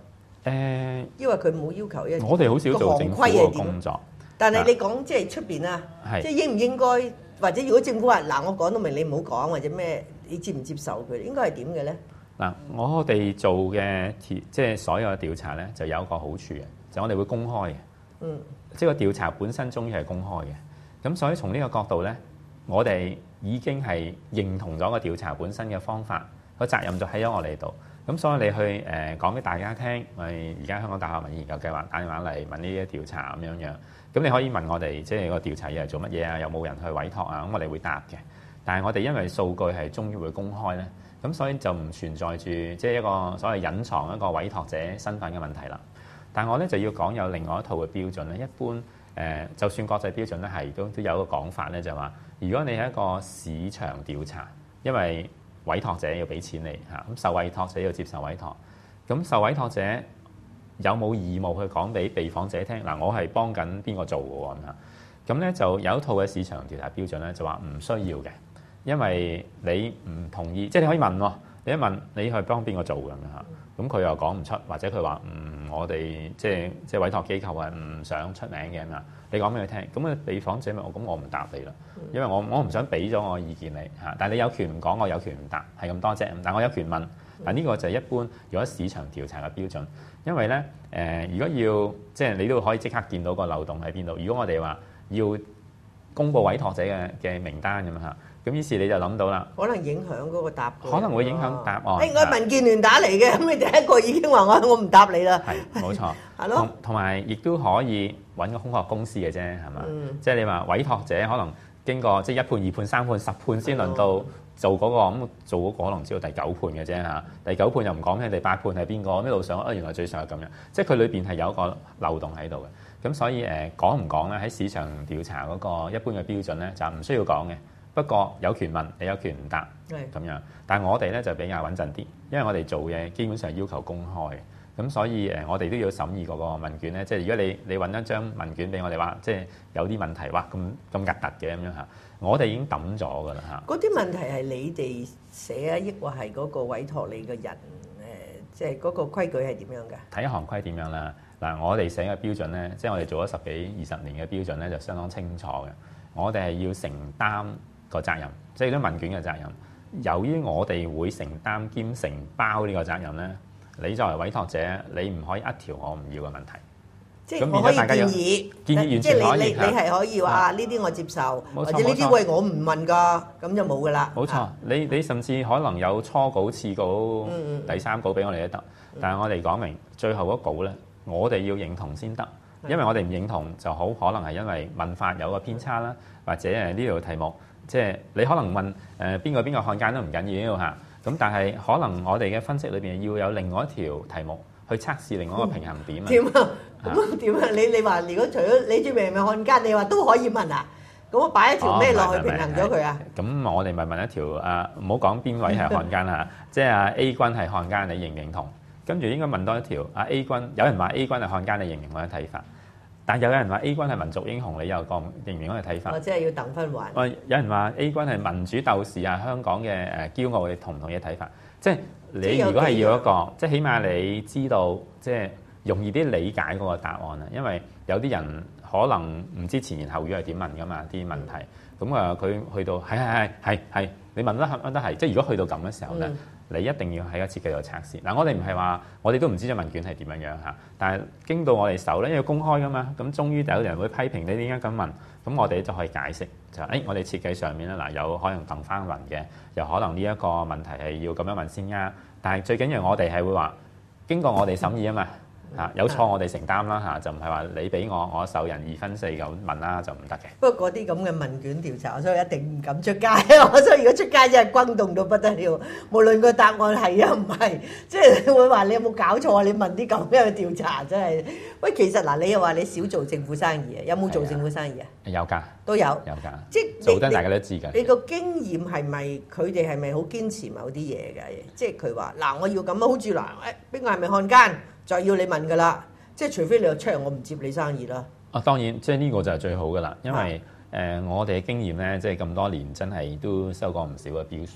誒， 因為佢冇要求一， 我哋好少做政府嘅工作。 但係你講即係出邊啊，即係應唔應該，或者如果政府話嗱，我講到明你唔好講或者咩，你接唔接受佢？應該係點嘅咧？ 嗱，我哋做嘅即係所有嘅調查咧，就有一個好處嘅，就我哋會公開嘅。嗯，即係個調查本身終於係公開嘅。咁所以從呢個角度咧，我哋已經係認同咗個調查本身嘅方法，個責任就喺咗我哋度。咁所以你去誒講俾大家聽，我哋而家香港大學民意研究計劃打電話嚟問呢啲調查咁樣樣。咁你可以問我哋，即係個調查嘢係做乜嘢啊？有冇人去委託啊？咁我哋會答嘅。但係我哋因為數據係終於會公開咧，咁所以就唔存在住即係一個所謂隱藏一個委託者身份嘅問題啦。但係我咧就要講有另外一套嘅標準咧。一般誒、呃，就算國際標準咧係都都有一個講法咧，就係話如果你係一個市場調查，因為委託者要俾錢你嚇，咁受委託者要接受委託，咁受委託者有冇義務去講俾被訪者聽？嗱，我係幫緊邊個做嘅喎咁嚇，咁咧就有一套嘅市場調查標準咧，就話唔需要嘅，因為你唔同意，即係你可以問喎，你一問你係幫邊個做咁樣嚇，咁佢又講唔出，或者佢話唔我哋即係即係委託機構係唔想出名嘅嘛，你講俾佢聽，咁啊被訪者咪我咁我唔答你啦，因為我我唔想俾咗我意見你嚇，但係你有權唔講，我有權唔答，係咁多啫，但我有權問。嗱，呢個就係一般如果市場調查嘅標準，因為咧誒、呃，如果要即係你都可以即刻見到個漏洞喺邊度。如果我哋話要公佈委託者嘅嘅名單咁嚇，咁於是你就諗到啦， 可能影響嗰個答案， 可能會影響答案。誒、 欸，我民建聯打嚟嘅，咁你第一個已經話我我唔答你啦。 係冇錯， 係咯。 同埋亦都可以揾個空殼公司嘅啫，係嘛？嗯、即係你話委託者可能經過即係一判、二判、三判、十判先輪到。做嗰、那個咁做嗰個可能只有第九判嘅啫嚇，第九判又唔講聽，第八判係邊個？一路上啊，原來最上係咁樣，即係佢裏邊係有一個漏洞喺度嘅。咁所以誒講唔講咧？喺市場調查嗰個一般嘅標準咧，就唔需要講嘅。不過有權問，你有權唔答，咁樣。但係我哋咧就比較穩陣啲，因為我哋做嘢基本上要求公開嘅。咁所以誒，我哋都要審議嗰個問卷咧。即係如果你你揾一張問卷俾我哋話，即係有啲問題，哇咁咁核突嘅咁樣嚇，我哋已經抌咗㗎啦嚇。嗰啲問題係你哋寫啊，抑或係嗰個委託你嘅人誒，即係嗰個規矩係點樣㗎？ 睇行規點樣啦？嗱，我哋寫嘅標準咧，即係我哋做咗十幾二十年嘅標準咧，就相當清楚嘅。我哋係要承擔個責任，即係啲問卷嘅責任。由於我哋會承擔兼承包呢個責任咧。你作為委託者，你唔可以一條我唔要嘅問題。 即係我可以建議，建議完全可以。即係你你你係可以話呢啲我接受，或者呢啲喂我唔問㗎，咁就冇㗎啦。 冇錯，你你甚至可能有初稿、次稿、嗯、第三稿俾我哋都得。嗯、但係我哋講明最後嗰稿咧，我哋要認同先得，因為我哋唔認同就好可能係因為問法有個偏差啦，或者誒呢條題目即係你可能問誒邊個邊個漢奸都唔緊要嚇。咁但係可能我哋嘅分析裏邊要有另外一條題目去測試另外一個平衡點啊？ 點啊？咁點啊？你你話如果除咗你最明明漢奸，你話都可以問啊？咁我擺一條咩落去平衡咗佢啊？ 咁我哋咪問一條啊，唔好講邊位係漢奸啊，即係啊 A 君係漢奸，你認唔認同？跟住應該問多一條啊 A 君，有人話 A 君係漢奸，你認唔認我嘅睇法？但有人話 A 君係民族英雄，你又講認唔認我嘅睇法？ 我即係要等分還。 有人話 A 君係民主鬥士啊，香港嘅誒驕傲，你同唔同意睇法？即係你如果係要一個，即係起碼你知道，即係容易啲理解嗰個答案啊。因為有啲人可能唔知前言後語係點問噶嘛，啲問題。咁啊，佢去到係係係係係，你問得問得係。即係如果去到咁嘅時候咧。嗯你一定要喺個設計度測試。嗱，我哋唔係話，我哋都唔知張問卷係點樣樣嚇。但係經到我哋手咧，因為公開噶嘛，咁終於有人會批評你點解咁問，咁我哋就可以解釋就係，誒，我哋設計上面咧，嗱，有可能鄧翻雲嘅，又可能呢一個問題係要咁樣問先啱。但係最緊要我哋係會話，經過我哋審議啊嘛。嚇有錯我哋承擔啦嚇，就唔係話你俾我，我受人二分四咁問啦，就唔得嘅。 不過嗰啲咁嘅問卷調查，所以一定唔敢出街。我所以如果出街真係轟動到不得了，無論個答案係啊唔係，即係會話你有冇搞錯啊？你問啲咁樣嘅調查真係。喂，其實嗱，你又話你少做政府生意啊？有冇做政府生意啊？ 有㗎，都有有㗎。 即係做得大家都知㗎。 你個經驗係咪佢哋係咪好堅持某啲嘢㗎？即係佢話嗱，我要咁樣好似嗱，誒邊個係咪漢奸？就要你問㗎啦，即係除非你又出嚟，我唔接你生意啦。 啊，當然，即係呢個就係最好㗎啦，因為誒、呃、我哋嘅經驗咧，即係咁多年真係都收過唔少嘅標書。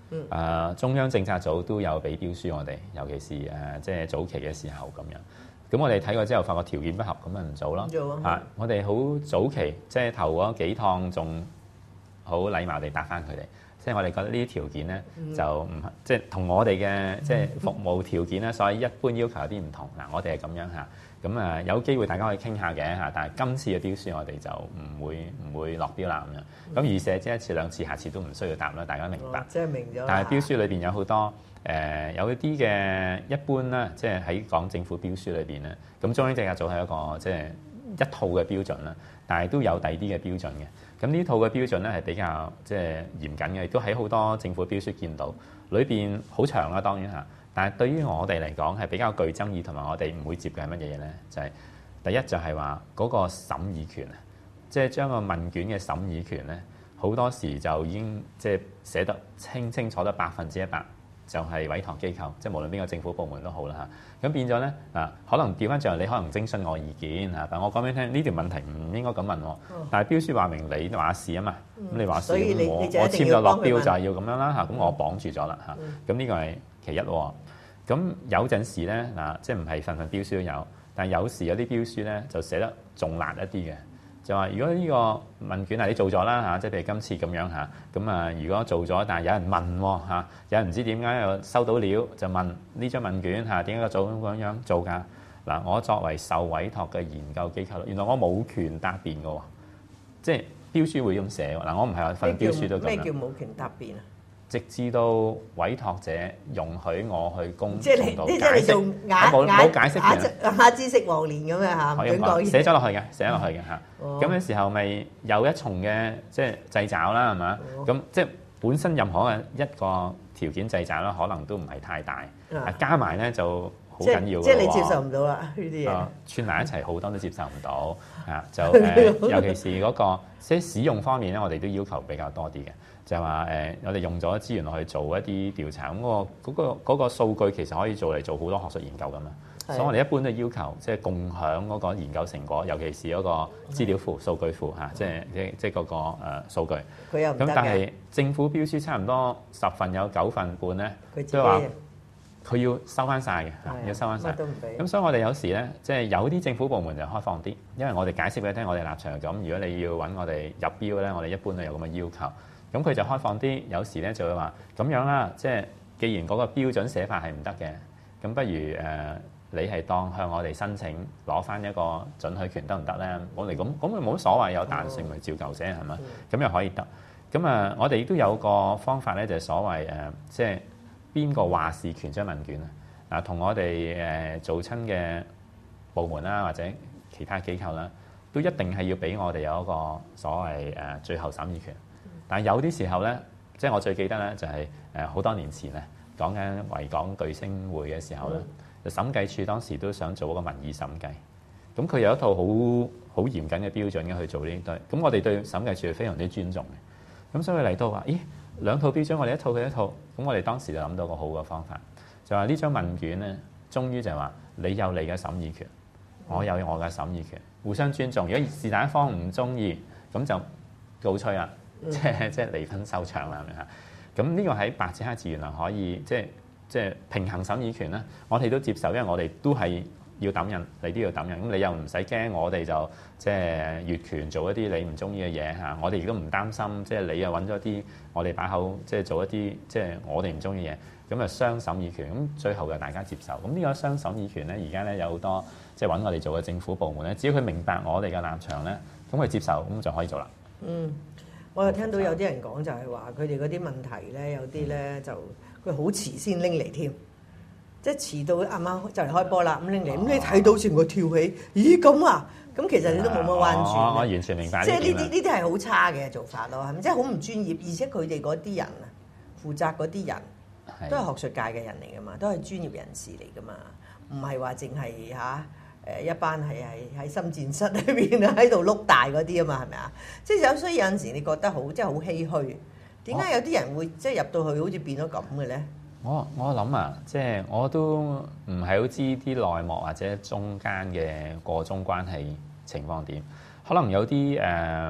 誒、呃、中央政策組都有俾標書我哋，尤其是誒、呃、即係早期嘅時候咁樣。咁我哋睇過之後，發覺條件不合，咁咪唔做咯。 做啊！ 啊，我哋好早期即係頭嗰幾趟仲好禮貌地答翻佢哋，即係我哋覺得呢啲條件咧、嗯、就唔即係同我哋嘅即係服務條件咧，所以一般要求有啲唔同。嗱，我哋係咁樣嚇，咁啊有機會大家可以傾下嘅嚇，但係今次嘅標書我哋就唔會唔會落標啦咁樣。咁預設即一次兩次，下次都唔需要答啦，大家明白。 哦、即係明咗。 但係標書裏邊有好多。誒、呃、有一啲嘅一般啦，即係喺講政府標書裏邊咧，咁中央政策組係一個即係一套嘅標準啦，但係都有第二啲嘅標準嘅。咁呢套嘅標準咧係比較即係嚴謹嘅，亦都喺好多政府標書見到，裏邊好長啦當然嚇，但係對於我哋嚟講係比較具爭議同埋我哋唔會接嘅係乜嘢嘢咧？就係、是、第一就係話嗰個審議權啊，即係將個問卷嘅審議權咧，好多時就已經即係寫得清清楚得百分之一百。就係委託機構，即係無論邊個政府部門都好啦嚇。咁變咗咧嗱，可能調翻轉，你可能徵詢我意見嚇，但我講俾你聽，呢條問題唔應該咁問喎。 嗯、但係標書話明你話事啊嘛，咁、嗯、你話事， 你我你我簽咗落標就係要咁樣啦嚇，咁、嗯、我綁住咗啦嚇。咁呢、嗯、個係其一喎。咁有陣時咧嗱，即係唔係份份標書都有，但係有時有啲標書咧就寫得仲辣一啲嘅。就話如果呢個問卷係你做咗啦嚇，即係譬如今次咁樣嚇，咁啊如果做咗，但係有人問喎嚇，有人唔知點解又收到料就問呢張問卷嚇點解個組咁樣做㗎？嗱，我作為受委託嘅研究機構，原來我冇權答辯嘅喎，即係標書會咁寫喎。嗱，我唔係話份標書都咁樣。 咩叫冇權答辯啊？ 直至到委託者容許我去公即係你， 度即係你做啞冇冇解釋嘅， 啞知識黃連咁樣嚇，唔準講嘢。 寫咗落去嘅，寫落去嘅嚇。咁嘅、 哦、時候咪有一重嘅即係掣肘啦，係嘛？咁、哦、即係本身任何嘅一個條件掣肘啦，可能都唔係太大，啊、加埋咧就好緊要嘅喎。 即係你接受唔到啦呢啲嘢。 串埋一齊好多都接受唔到啊！就誒、呃，尤其是嗰、那個即係使用方面咧，我哋都要求比較多啲嘅。就係話誒，我哋用咗資源落去做一啲調查，咁、那個嗰、那個嗰、那個數據其實可以做嚟做好多學術研究噶嘛。的所以我哋一般都要求即係共享嗰個研究成果，尤其是嗰個資料庫、數據庫嚇，即係即即嗰個誒數據。 佢又唔得嘅。 咁但係政府標書差唔多十份有九份半咧，即係話佢要收翻晒嘅，的要收翻晒。咁所以我哋有時咧，即係有啲政府部門就開放啲，因為我哋解釋俾你聽，我哋立場係咁。如果你要揾我哋入標咧，我哋一般都有咁嘅要求。咁佢就開放啲，有時咧就會話咁樣啦，即係既然嗰個標準寫法係唔得嘅，咁不如誒、呃、你係當向我哋申請攞翻一個准許權得唔得咧？我哋咁咁咪冇乜所謂，有彈性咪照舊寫係嘛？咁又可以得。咁啊，我哋亦都有個方法咧，就係、是、所謂誒、呃，即係邊個話事權張問卷啊？嗱，同我哋誒、呃、做親嘅部門啦，或者其他機構啦，都一定係要俾我哋有一個所謂誒、呃、最後審議權。但係有啲時候咧，即係我最記得咧，就係誒好多年前咧，講緊維港巨星會嘅時候咧，就審計處當時都想做一個民意審計，咁佢有一套好好嚴謹嘅標準嘅去做呢啲，咁我哋對審計處係非常之尊重嘅。咁所以嚟到話，咦兩套標準，我哋一套佢一套，咁我哋當時就諗到個好嘅方法，就話呢張問卷咧，終於就係話你有你嘅審議權，我有我嘅審議權，互相尊重。如果是但一方唔中意，咁就告吹啦。即係即係離婚收場啦，係咪啊？咁呢個喺白紙黑字原來可以即係即係平衡審議權啦。我哋都接受，因為我哋都係要抌人，你都要抌人。咁你又唔使驚，我哋就即係越權做一啲你唔中意嘅嘢嚇。我哋亦都唔擔心，即係你又揾咗啲我哋把口，即係做一啲即係我哋唔中意嘅嘢。咁啊雙審議權，咁最後就大家接受。咁呢個雙審議權咧，而家咧有好多即係揾我哋做嘅政府部門咧，只要佢明白我哋嘅立場咧，咁佢接受，咁就可以做啦。 嗯。我又聽到有啲人講就係話佢哋嗰啲問題咧，有啲咧就佢好遲先拎嚟添，即係遲到啱啱就嚟開波啦咁拎嚟，咁、哦、你睇到成個跳起，咦咁啊？咁其實你都冇乜彎轉。 我我完全明白。 即係呢啲呢啲係好差嘅做法咯，係咪？即係好唔專業，而且佢哋嗰啲人啊，負責嗰啲人都係學術界嘅人嚟噶嘛，都係專業人士嚟噶嘛，唔係話淨係嚇。誒一班係係喺深戰室裏邊啊，喺度碌大嗰啲啊嘛，係咪啊？即係有所以有陣時你覺得好，即係好唏噓。點解有啲人會即係入到去好似變咗咁嘅咧？我我諗啊，即係我都唔係好知啲內幕或者中間嘅個中關係情況點。可能有啲誒、呃，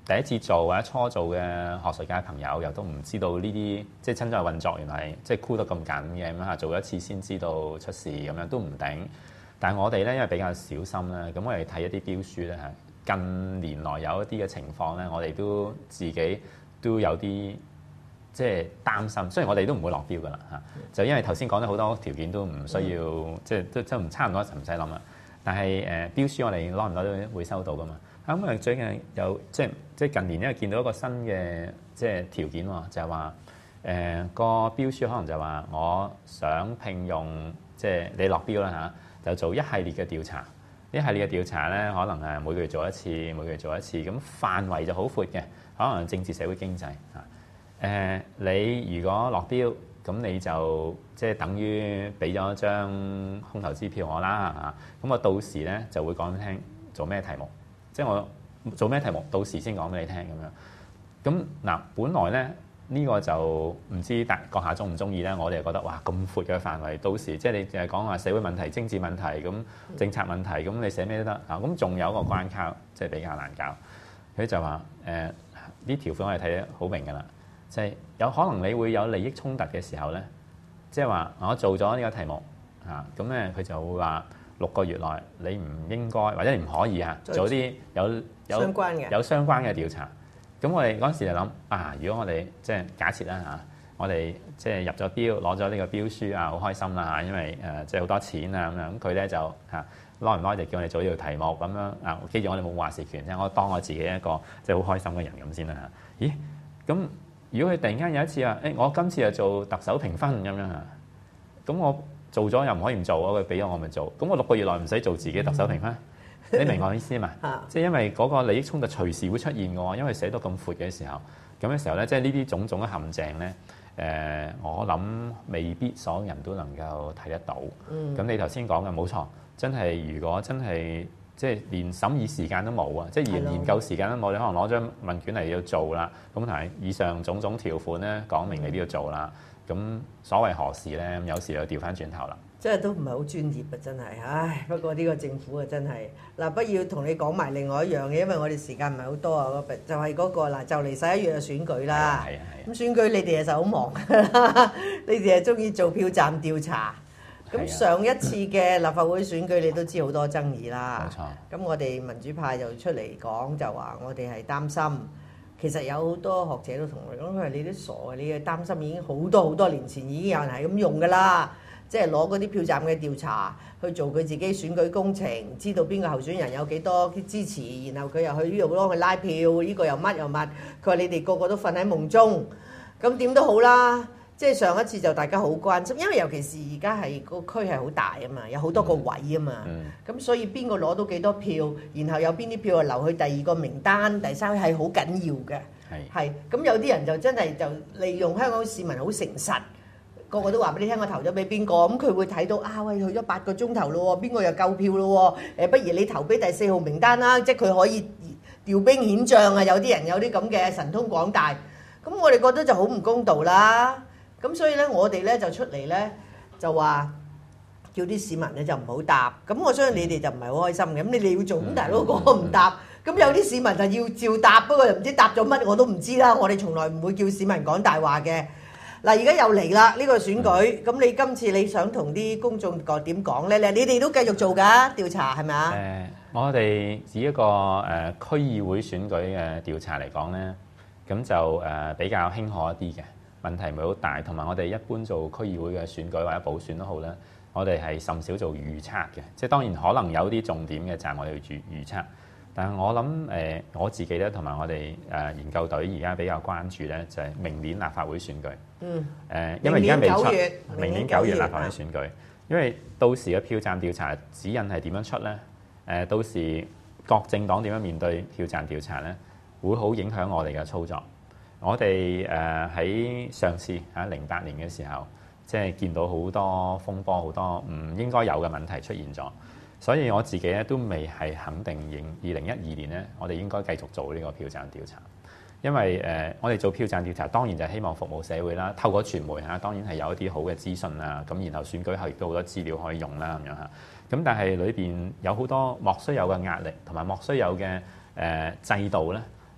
第一次做或者初做嘅學術界朋友，又都唔知道呢啲即係親在運作，原來係即係箍得咁緊嘅咁嚇，做一次先知道出事咁樣都唔頂。但係我哋咧因為比較小心啦，咁我哋睇一啲標書咧嚇，近年來有一啲嘅情況咧，我哋都自己都有啲即係擔心。雖然我哋都唔會落標噶啦嚇，就因為頭先講咗好多條件都唔需要，嗯、即係都都唔差唔多唔使諗啦。但係誒、呃、標書我哋攞唔攞都會收到噶嘛。咁啊最近有即係即係近年因為見到一個新嘅即係條件喎，就係話誒個標書可能就話我想聘用即係你落標啦嚇。就做一系列嘅調查，一系列嘅調查咧，可能係每個月做一次，每個月做一次，咁範圍就好闊嘅，可能政治、社會、經濟嚇。誒、呃，你如果落標，咁你就即係等於俾咗張空頭支票我啦嚇。咁我到時咧就會講俾你聽做咩題目，即係我做咩題目，到時先講俾你聽咁樣。咁嗱，本來咧。呢個就唔知大閣下中唔中意咧？我哋就覺得哇咁闊嘅範圍，到時即係你淨係講話社會問題、政治問題、咁政策問題，咁你寫咩都得啊！咁仲有一個關卡，即係比較難搞。佢就話誒呢條款我哋睇得好明㗎啦，即係有可能你會有利益衝突嘅時候咧，即係話我做咗呢個題目啊，咁咧佢就會話六個月內你唔應該或者你唔可以啊做啲有有相關嘅有相關嘅調查。咁我哋嗰陣時就諗啊，如果我哋即係假設啦嚇，我哋即係入咗標，攞咗呢個標書啊，好開心啦嚇，因為誒即係好多錢啊咁樣，咁佢咧就嚇耐唔耐就叫我哋做呢條題目咁樣啊，記住我哋冇話事權，即係我當我自己一個即係好開心嘅人咁先啦嚇。咦？咁如果佢突然間有一次話，誒我今次就做特首評分咁樣嚇，咁我做咗又唔可以唔做，佢俾咗我咪做，咁我六個月內唔使做自己特首評分。嗯你明我意思嘛？即係因為嗰個利益衝突隨時會出現嘅喎，因為寫到咁闊嘅時候，咁嘅時候咧，即係呢啲種種嘅陷阱咧，誒、呃，我諗未必所有人都能夠睇得到。咁、嗯、你頭先講嘅冇錯，真係如果真係即係連審議時間都冇啊，即係研研究時間都冇，你可能攞張問卷嚟要做啦，咁同埋以上種種條款咧講明你都要做啦，咁、嗯、所謂何事咧？有時又調翻轉頭啦。 即係都唔係好專業啊！真係，唉！不過呢個政府啊，真係嗱，不要同你講埋另外一樣嘅，因為我哋時間唔係好多啊。就係嗰個嗱，就嚟十一月嘅選舉啦。係啊係啊。咁選舉你哋就好忙啦，你哋係中意做票站調查。咁上一次嘅立法會選舉，你都知好多爭議啦。冇錯。咁我哋民主派就出嚟講，就話我哋係擔心。其實有好多學者都同我講，佢話你都傻嘅，你嘅擔心已經好多好多年前已經有人係咁用㗎啦。即係攞嗰啲票站嘅調查去做佢自己選舉工程，知道邊個候選人有幾多支持，然後佢又去呢度攞去拉票，呢、這個又乜又乜。佢話你哋個個都瞓喺夢中，咁點都好啦。即係上一次就大家好關心，因為尤其是而家係個區係好大啊嘛，有好多個位啊嘛，咁、嗯、所以邊個攞到幾多票，然後有邊啲票留去第二個名單、第三係好緊要嘅。係，咁有啲人就真係就利用香港市民好誠實。個個都話俾你聽，我投咗俾邊個，咁佢會睇到啊，喂，去咗八個鐘頭咯，邊個又夠票咯？誒，不如你投俾第四號名單啦，即係佢可以調兵遣將啊！有啲人有啲咁嘅神通廣大，咁我哋覺得就好唔公道啦。咁所以咧，我哋咧就出嚟咧就話叫啲市民咧就唔好答。咁我相信你哋就唔係好開心嘅。咁你哋要做，咁大佬個個唔答，咁有啲市民就要照答，不過又唔知答咗乜，我都唔知啦。我哋從來唔會叫市民講大話嘅。嗱，而家又嚟啦呢個選舉，咁、嗯、你今次你想同啲公眾講點講咧？你哋都繼續做㗎調查係咪啊？誒、呃， 我哋以一個誒、呃、區議會選舉嘅調查嚟講咧，咁就誒、呃、比較輕可一啲嘅問題，唔係好大。同埋我哋一般做區議會嘅選舉或者補選都好咧，我哋係甚少做預測嘅。即係當然可能有啲重點嘅就係我哋要預預測。但係我諗誒、呃、我自己咧，同埋我哋誒、呃、研究隊而家比較關注咧，就係、是、明年立法會選舉。嗯。誒、呃，因為而家未出，明年九月立法會選舉，因為到時嘅票站調查指引係點樣出咧？誒、呃，到時各政黨點樣面對票站調查咧，會好影響我哋嘅操作。我哋誒喺上次喺零八年嘅時候，即係見到好多風波，好多唔應該有嘅問題出現咗。所以我自己咧都未係肯定，二零一二年咧，我哋應該繼續做呢個票站調查，因為誒、呃、我哋做票站調查當然就希望服務社會啦，透過傳媒嚇，當然係有一啲好嘅資訊啊，咁然後選舉後亦都好多資料可以用啦咁樣嚇，咁但係裏邊有好多莫須有嘅壓力，同埋莫須有嘅誒、呃、制度咧，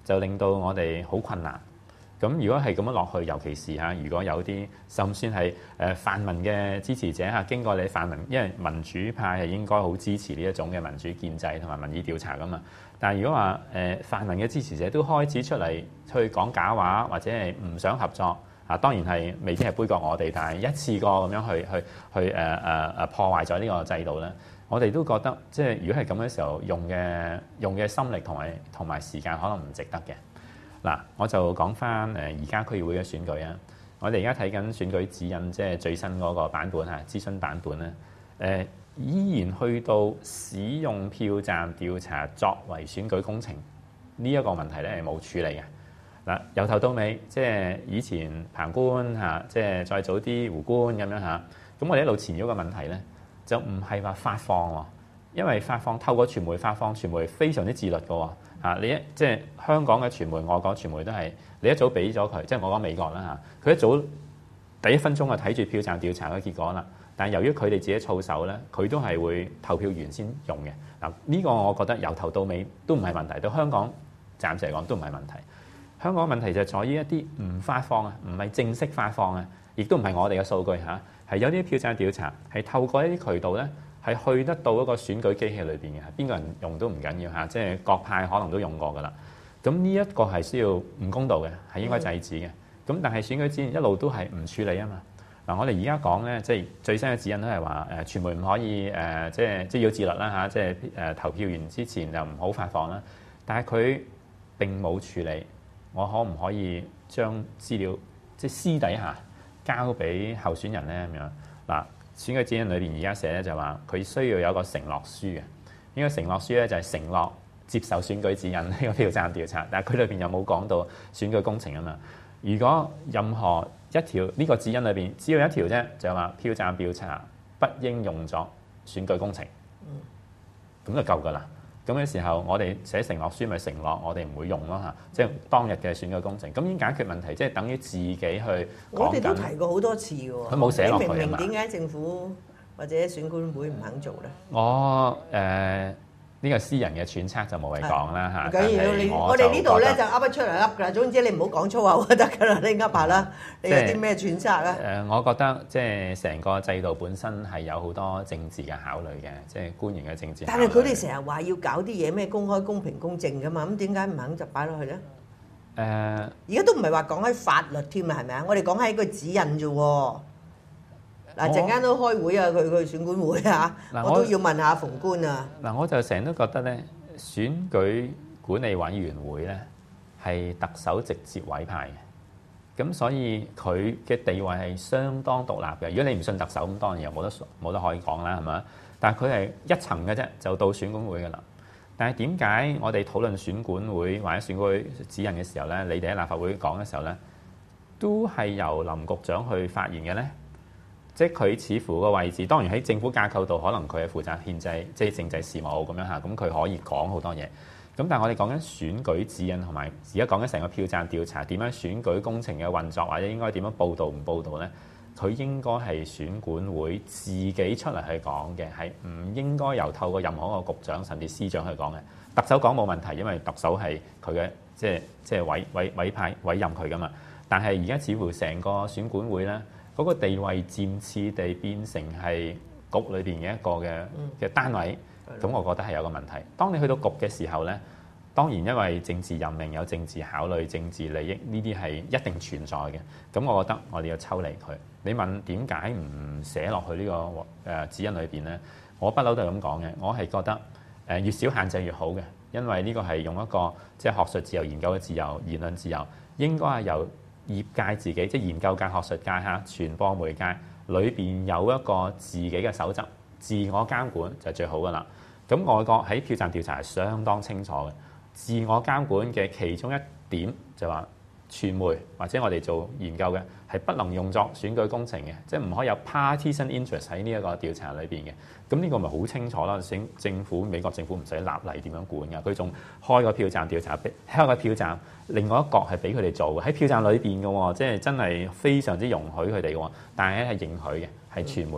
就令到我哋好困難。咁如果係咁樣落去，尤其是嚇，如果有啲甚至係誒泛民嘅支持者嚇，經過你泛民，因為民主派係應該好支持呢一種嘅民主建制同埋民意調查噶嘛。但係如果話誒泛民嘅支持者都開始出嚟去講假話，或者係唔想合作嚇，當然係未必係杯葛我哋，但係一次過咁樣去去去誒誒誒破壞咗呢個制度咧，我哋都覺得即係如果係咁嘅時候，用嘅用嘅心力同埋同埋時間可能唔值得嘅。嗱，我就講翻誒而家區議會嘅選舉啊。我哋而家睇緊選舉指引，即係最新嗰個版本嚇，諮詢版本咧，誒、呃、依然去到使用票站調查作為選舉工程呢一、這個問題咧係冇處理嘅。嗱，由頭到尾，即係以前彭官嚇，即係再早啲胡官咁樣嚇，咁我哋一路纏繞個問題咧，就唔係話發放喎，因為發放透過傳媒發放，傳媒非常之自律嘅喎。嚇！你一即係香港嘅傳媒、外國傳媒都係你一早俾咗佢，即係我講美國啦嚇，佢一早第一分鐘就睇住票站調查嘅結果啦。但係由於佢哋自己操守咧，佢都係會投票完先用嘅。嗱，呢個我覺得由頭到尾都唔係問題，到香港暫時嚟講都唔係問題。香港問題就係在於一啲唔發放啊，唔係正式發放啊，亦都唔係我哋嘅數據嚇，係有啲票站調查係透過一啲渠道咧。係去得到一個選舉機器裏邊嘅，邊個人用都唔緊要嚇，即係各派可能都用過噶啦。咁呢一個係需要唔公道嘅，係應該制止嘅。咁但係選舉指引一路都係唔處理啊嘛。嗱，我哋而家講咧，即係最新嘅指引都係話誒，傳媒唔可以誒、呃，即係即係要自律啦嚇，即係誒投票完之前就唔好發放啦。但係佢並冇處理，我可唔可以將資料即係私底下交俾候選人咧咁樣嗱？選舉指引裏邊而家寫咧就話佢需要有一個承諾書嘅，呢個承諾書咧就係承諾接受選舉指引呢個票站調查，但係佢裏邊有冇講到選舉工程啊嘛？如果任何一條呢個指引裏邊只要一條啫，就係話票站調查不應用作選舉工程，咁就夠㗎啦。咁嘅時候，我哋寫承諾書咪承諾我哋唔會用咯嚇，即係當日嘅選舉工程，咁已經解決問題，即係等於自己去講緊。 我哋都提過好多次嘅喎， 佢冇寫落去啊嘛。 你明明點解政府或者選管會唔肯做咧？ 我誒。呃呢個私人嘅揣測就冇謂講啦嚇。 唔緊要，你我哋呢度咧就噏得出嚟噏㗎啦。總之你唔好講粗口就得㗎啦，你噏下啦。你有啲咩揣測啊？ 誒，我覺得即係成個制度本身係有好多政治嘅考慮嘅，即係官員嘅政治考慮。 但係佢哋成日話要搞啲嘢咩公開、公平、公正㗎嘛，咁點解唔肯就擺落去咧？誒，而家都唔係話講喺法律添啊，係咪啊？我哋講喺個指引啫喎。嗱，陣間都開會啊！佢佢選管會啊，我都要問下馮官啊。 嗱，我就成日都覺得咧，選舉管理委員會咧係特首直接委派嘅，咁所以佢嘅地位係相當獨立嘅。如果你唔信特首，咁當然又冇得冇得可以講啦，係咪？但係佢係一層嘅啫，就到選管會㗎啦。但係點解我哋討論選管會或者選舉指引嘅時候咧，你哋喺立法會講嘅時候咧，都係由林局長去發言嘅咧？即係佢似乎個位置，當然喺政府架構度，可能佢係負責憲制，即係政制事務咁樣嚇，咁佢可以講好多嘢。咁但係我哋講緊選舉指引同埋而家講緊成個票站調查點樣選舉工程嘅運作，或者應該點樣報導唔報導咧？佢應該係選管會自己出嚟去講嘅，係唔應該由透過任何一個局長甚至司長去講嘅。特首講冇問題，因為特首係佢嘅即係即係委委委派委任佢噶嘛。但係而家似乎成個選管會咧，嗰個地位漸次地變成係局裏邊嘅一個嘅嘅單位，咁、嗯、我覺得係有個問題。當你去到局嘅時候咧，當然因為政治任命有政治考慮、政治利益呢啲係一定存在嘅。咁我覺得我哋要抽離佢。你問點解唔寫落去呢個誒指引裏邊咧？我不嬲都係咁講嘅。我係覺得誒越少限制越好嘅，因為呢個係用一個即係學術自由、研究嘅自由、言論自由，應該係由業界自己，即係研究界、學術界嚇、傳播媒介裏邊有一個自己嘅守則，自我監管就最好噶啦。咁外國喺票站調查係相當清楚嘅，自我監管嘅其中一點就話傳媒或者我哋做研究嘅係不能用作選舉工程嘅，即係唔可以有 partisan interest 喺呢一個調查裏邊嘅。咁呢個咪好清楚啦。政政府美國政府唔使立例點樣管㗎，佢仲開個票站調查，開個票站，另外一角係俾佢哋做嘅，喺票站裏邊嘅喎，即係真係非常之容許佢哋嘅喎。但係係認許嘅，係傳媒嘅。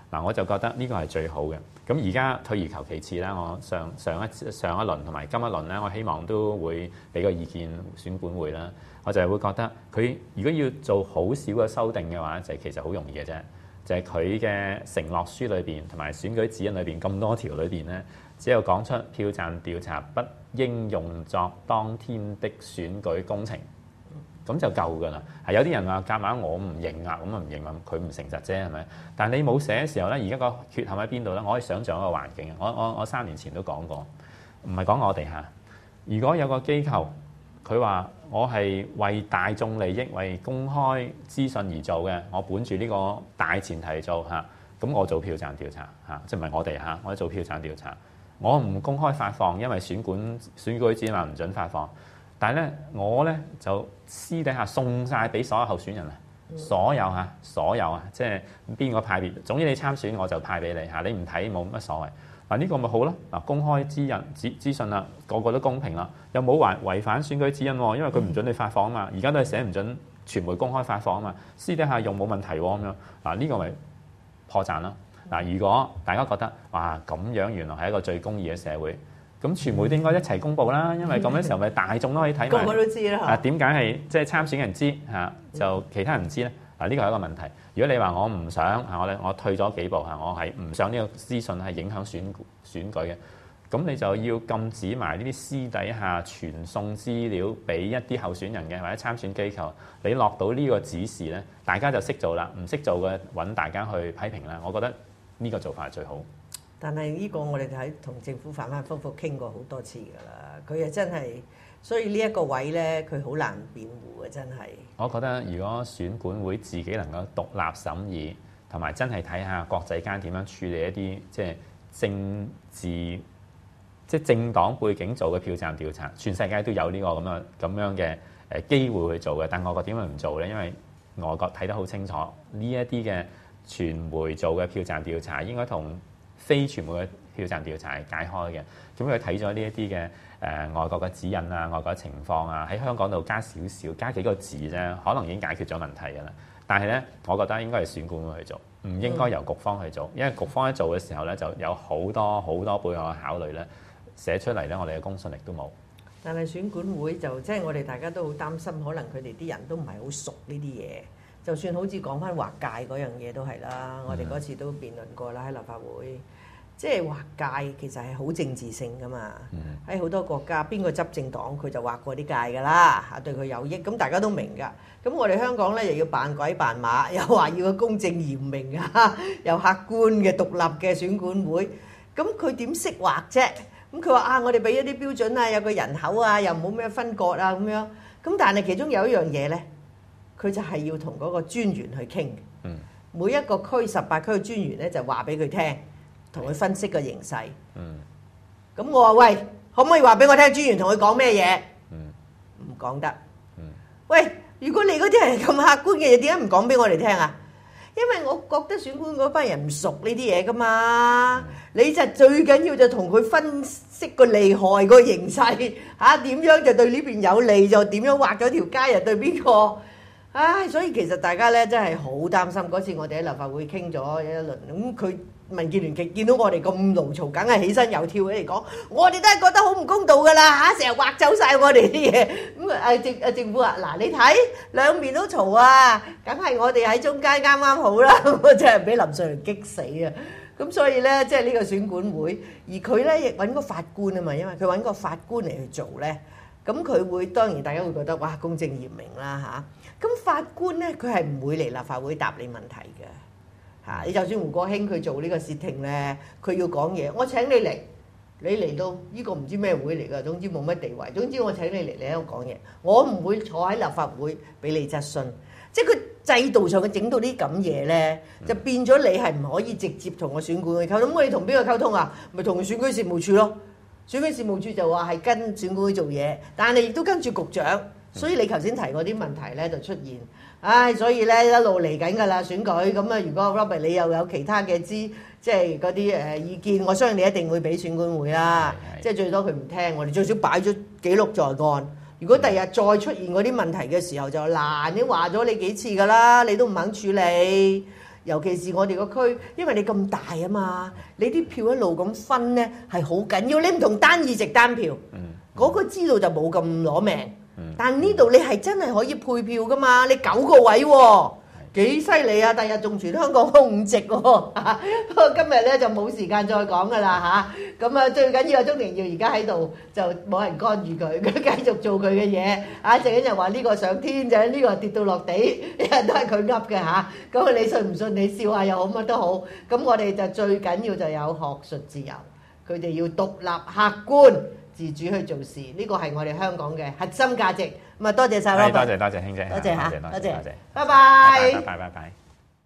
嗱，我就覺得呢個係最好嘅。咁而家退而求其次啦，我上上一上一輪同埋今一輪咧，我希望都會俾個意見選管會啦。我就係會覺得佢如果要做好少嘅修訂嘅話，就係、其實好容易嘅啫。就係佢嘅承諾書裏邊同埋選舉指引裏邊咁多條裏邊咧，只有講出票站調查不應用作當天的選舉工程，咁就夠㗎啦。係有啲人話夾硬我唔認啊，咁啊唔認啊，佢唔誠實啫，係咪？但係你冇寫嘅時候咧，而家個缺陷喺邊度咧？我可以想像一個環境。我我我三年前都講過，唔係講我哋嚇。如果有個機構，佢話我係為大眾利益、為公開資訊而做嘅，我本住呢個大前提做嚇，咁我做票站調查嚇，即係唔係我哋嚇，我做票站調查，我唔公開發放，因為選管選舉指引唔準發放。但係咧，我咧就私底下送晒俾所有候選人啊，所有嚇，所有啊，即係邊個派別，總之你參選我就派俾你嚇，你唔睇冇乜所謂。嗱呢個咪好咯，嗱公開資引資資訊啦，個個都公平啦，又冇違違反選舉指引喎，因為佢唔準你發放啊嘛，而家都係寫唔準傳媒公開發放啊嘛，私底下用冇問題喎咁樣，嗱呢個咪破綻啦。嗱如果大家覺得哇咁樣原來係一個最公義嘅社會，咁傳媒都應該一齊公佈啦，因為咁嘅時候咪大眾都可以睇埋。 個個都知啦嚇。 啊點解係即係參選人知嚇，就其他人唔知咧？嗱呢個係一個問題。如果你話我唔想嚇，我我退咗幾步嚇，我係唔想呢個資訊係影響選選舉嘅，咁你就要禁止埋呢啲私底下傳送資料俾一啲候選人嘅或者參選機構。你落到呢個指示咧，大家就識做啦，唔識做嘅揾大家去批評啦。我覺得呢個做法係最好。 但係呢個我哋喺同政府反反覆覆傾過好多次㗎啦，佢又真係，所以呢一個位咧，佢好難辯護嘅，真係。我覺得如果選管會自己能夠獨立審議，同埋真係睇下國際間點樣處理一啲即係政治、即係政黨背景做嘅票站調查，全世界都有呢個咁樣咁樣嘅誒機會去做嘅。但外國點解唔做咧？因為外國睇得好清楚，呢一啲嘅傳媒做嘅票站調查應該同非傳媒嘅票站調查係解開嘅。咁佢睇咗呢一啲嘅誒外國嘅指引啊、外國嘅情況啊，喺香港度加少少、加幾個字啫，可能已經解決咗問題㗎啦。但係咧，我覺得應該係選管會去做，唔應該由局方去做，因為局方一做嘅時候咧，就有好多好多背後嘅考慮咧，寫出嚟咧，我哋嘅公信力都冇。 但係選管會就即係我哋大家都好擔心，可能佢哋啲人都唔係好熟呢啲嘢。就算好似講翻劃界嗰樣嘢都係啦，我哋嗰次都辯論過啦喺立法會。即係劃界其實係好政治性噶嘛，喺好多國家邊個執政黨佢就劃過啲界㗎啦，嚇對佢有益，咁大家都明㗎。咁我哋香港咧又要扮鬼扮馬，又話要個公正嚴明啊，又客觀嘅獨立嘅選管會，咁佢點識劃啫？咁佢話啊，我哋俾一啲標準啊，有個人口啊，又冇咩分割啊咁樣。咁但係其中有一樣嘢咧，佢就係要同嗰個專員去傾。嗯，每一個區十八區嘅專員咧就話俾佢聽。同佢分析個形勢，嗯，咁我話喂，可唔可以話俾我聽？專員同佢講咩嘢？嗯，唔講得。嗯，喂，如果你嗰啲係咁客觀嘅嘢，點解唔講俾我哋聽啊？因為我覺得選管嗰班人唔熟呢啲嘢噶嘛，嗯、你就最緊要就同佢分析個利害個形勢嚇，點、啊、樣就對呢邊有利，就點樣劃咗條街又對邊個？唉，所以其實大家咧真係好擔心。嗰次我哋喺立法會傾咗一輪，咁佢。民建聯見見到我哋咁勞嘈，梗係起身又跳起嚟講，我哋都係覺得好唔公道㗎啦嚇，成日劃走晒我哋啲嘢。咁啊政啊政府話嗱，你睇兩邊都嘈啊，梗係我哋喺中間啱啱好啦。我真係俾林瑞麟激死啊！咁所以咧，即係呢個選管會，而佢咧亦揾個法官啊嘛，因為佢揾個法官嚟去做咧，咁佢會當然大家會覺得哇公正嚴明啦嚇。咁法官咧，佢係唔會嚟立法會答你問題嘅。嚇！你就算胡國興佢做呢個竊聽咧，佢要講嘢，我請你嚟，你嚟到呢個唔知咩會嚟㗎，總之冇乜地位。總之我請你嚟，你喺度講嘢，我唔會坐喺立法會俾你質詢。即係佢制度上佢整到啲咁嘢咧，就變咗你係唔可以直接同個選管去溝通。咁我哋同邊個溝通啊？咪同選舉事務處咯。選舉事務處就話係跟選管會做嘢，但係亦都跟住局長。所以你頭先提嗰啲問題咧就出現。唉，所以咧一路嚟緊㗎啦選舉，咁啊如果 Robert 你又有其他嘅資，即係嗰啲誒意見，我相信你一定會俾選管會啦。即係最多佢唔聽，我哋最少擺咗記錄在案。如果第日再出現嗰啲問題嘅時候，就嗱你話咗你幾次㗎啦，你都唔肯處理， 尤其是我哋個區，因為你咁大啊嘛，你啲票一路咁分咧係好緊要，你唔同單議席單票，嗰、 嗯嗯、個知道就冇咁攞命。 嗯、 但呢度你係真係可以配票噶嘛？你九個位喎、哦。幾犀利啊！第日仲全香港空五席喎，不過今日咧就冇時間再講噶啦嚇。咁啊最緊要啊鍾庭耀而家喺度就冇人干預佢，佢繼續做佢嘅嘢。啊，陣間又話呢個上天就呢個跌到落地，日日都係佢噏嘅嚇。咁你信唔信？你笑下又好，乜都好。咁我哋就最緊要就有學術自由，佢哋要獨立客觀。自主去做事，呢個係我哋香港嘅核心價值。咁啊，多謝晒咯， 多謝多謝卿姐， 多謝嚇， 多謝多謝， 多謝， 拜拜， 拜拜拜拜。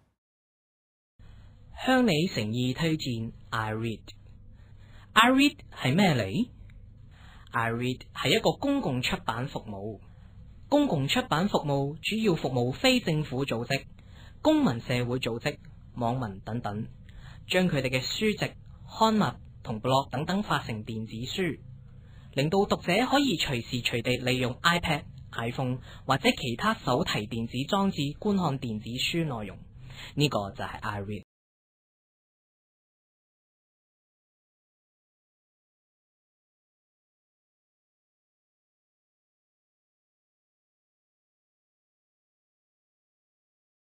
向你誠意推薦 iRead。iRead 係咩嚟？iRead 係一個公共出版服務，公共出版服務主要服務非政府組織、公民社會組織、網民等等，將佢哋嘅書籍、刊物同 blog 等等發成電子書，令到讀者可以隨時隨地利用 iPad、iPhone 或者其他手提電子裝置觀看電子書內容。呢個就係 iRead。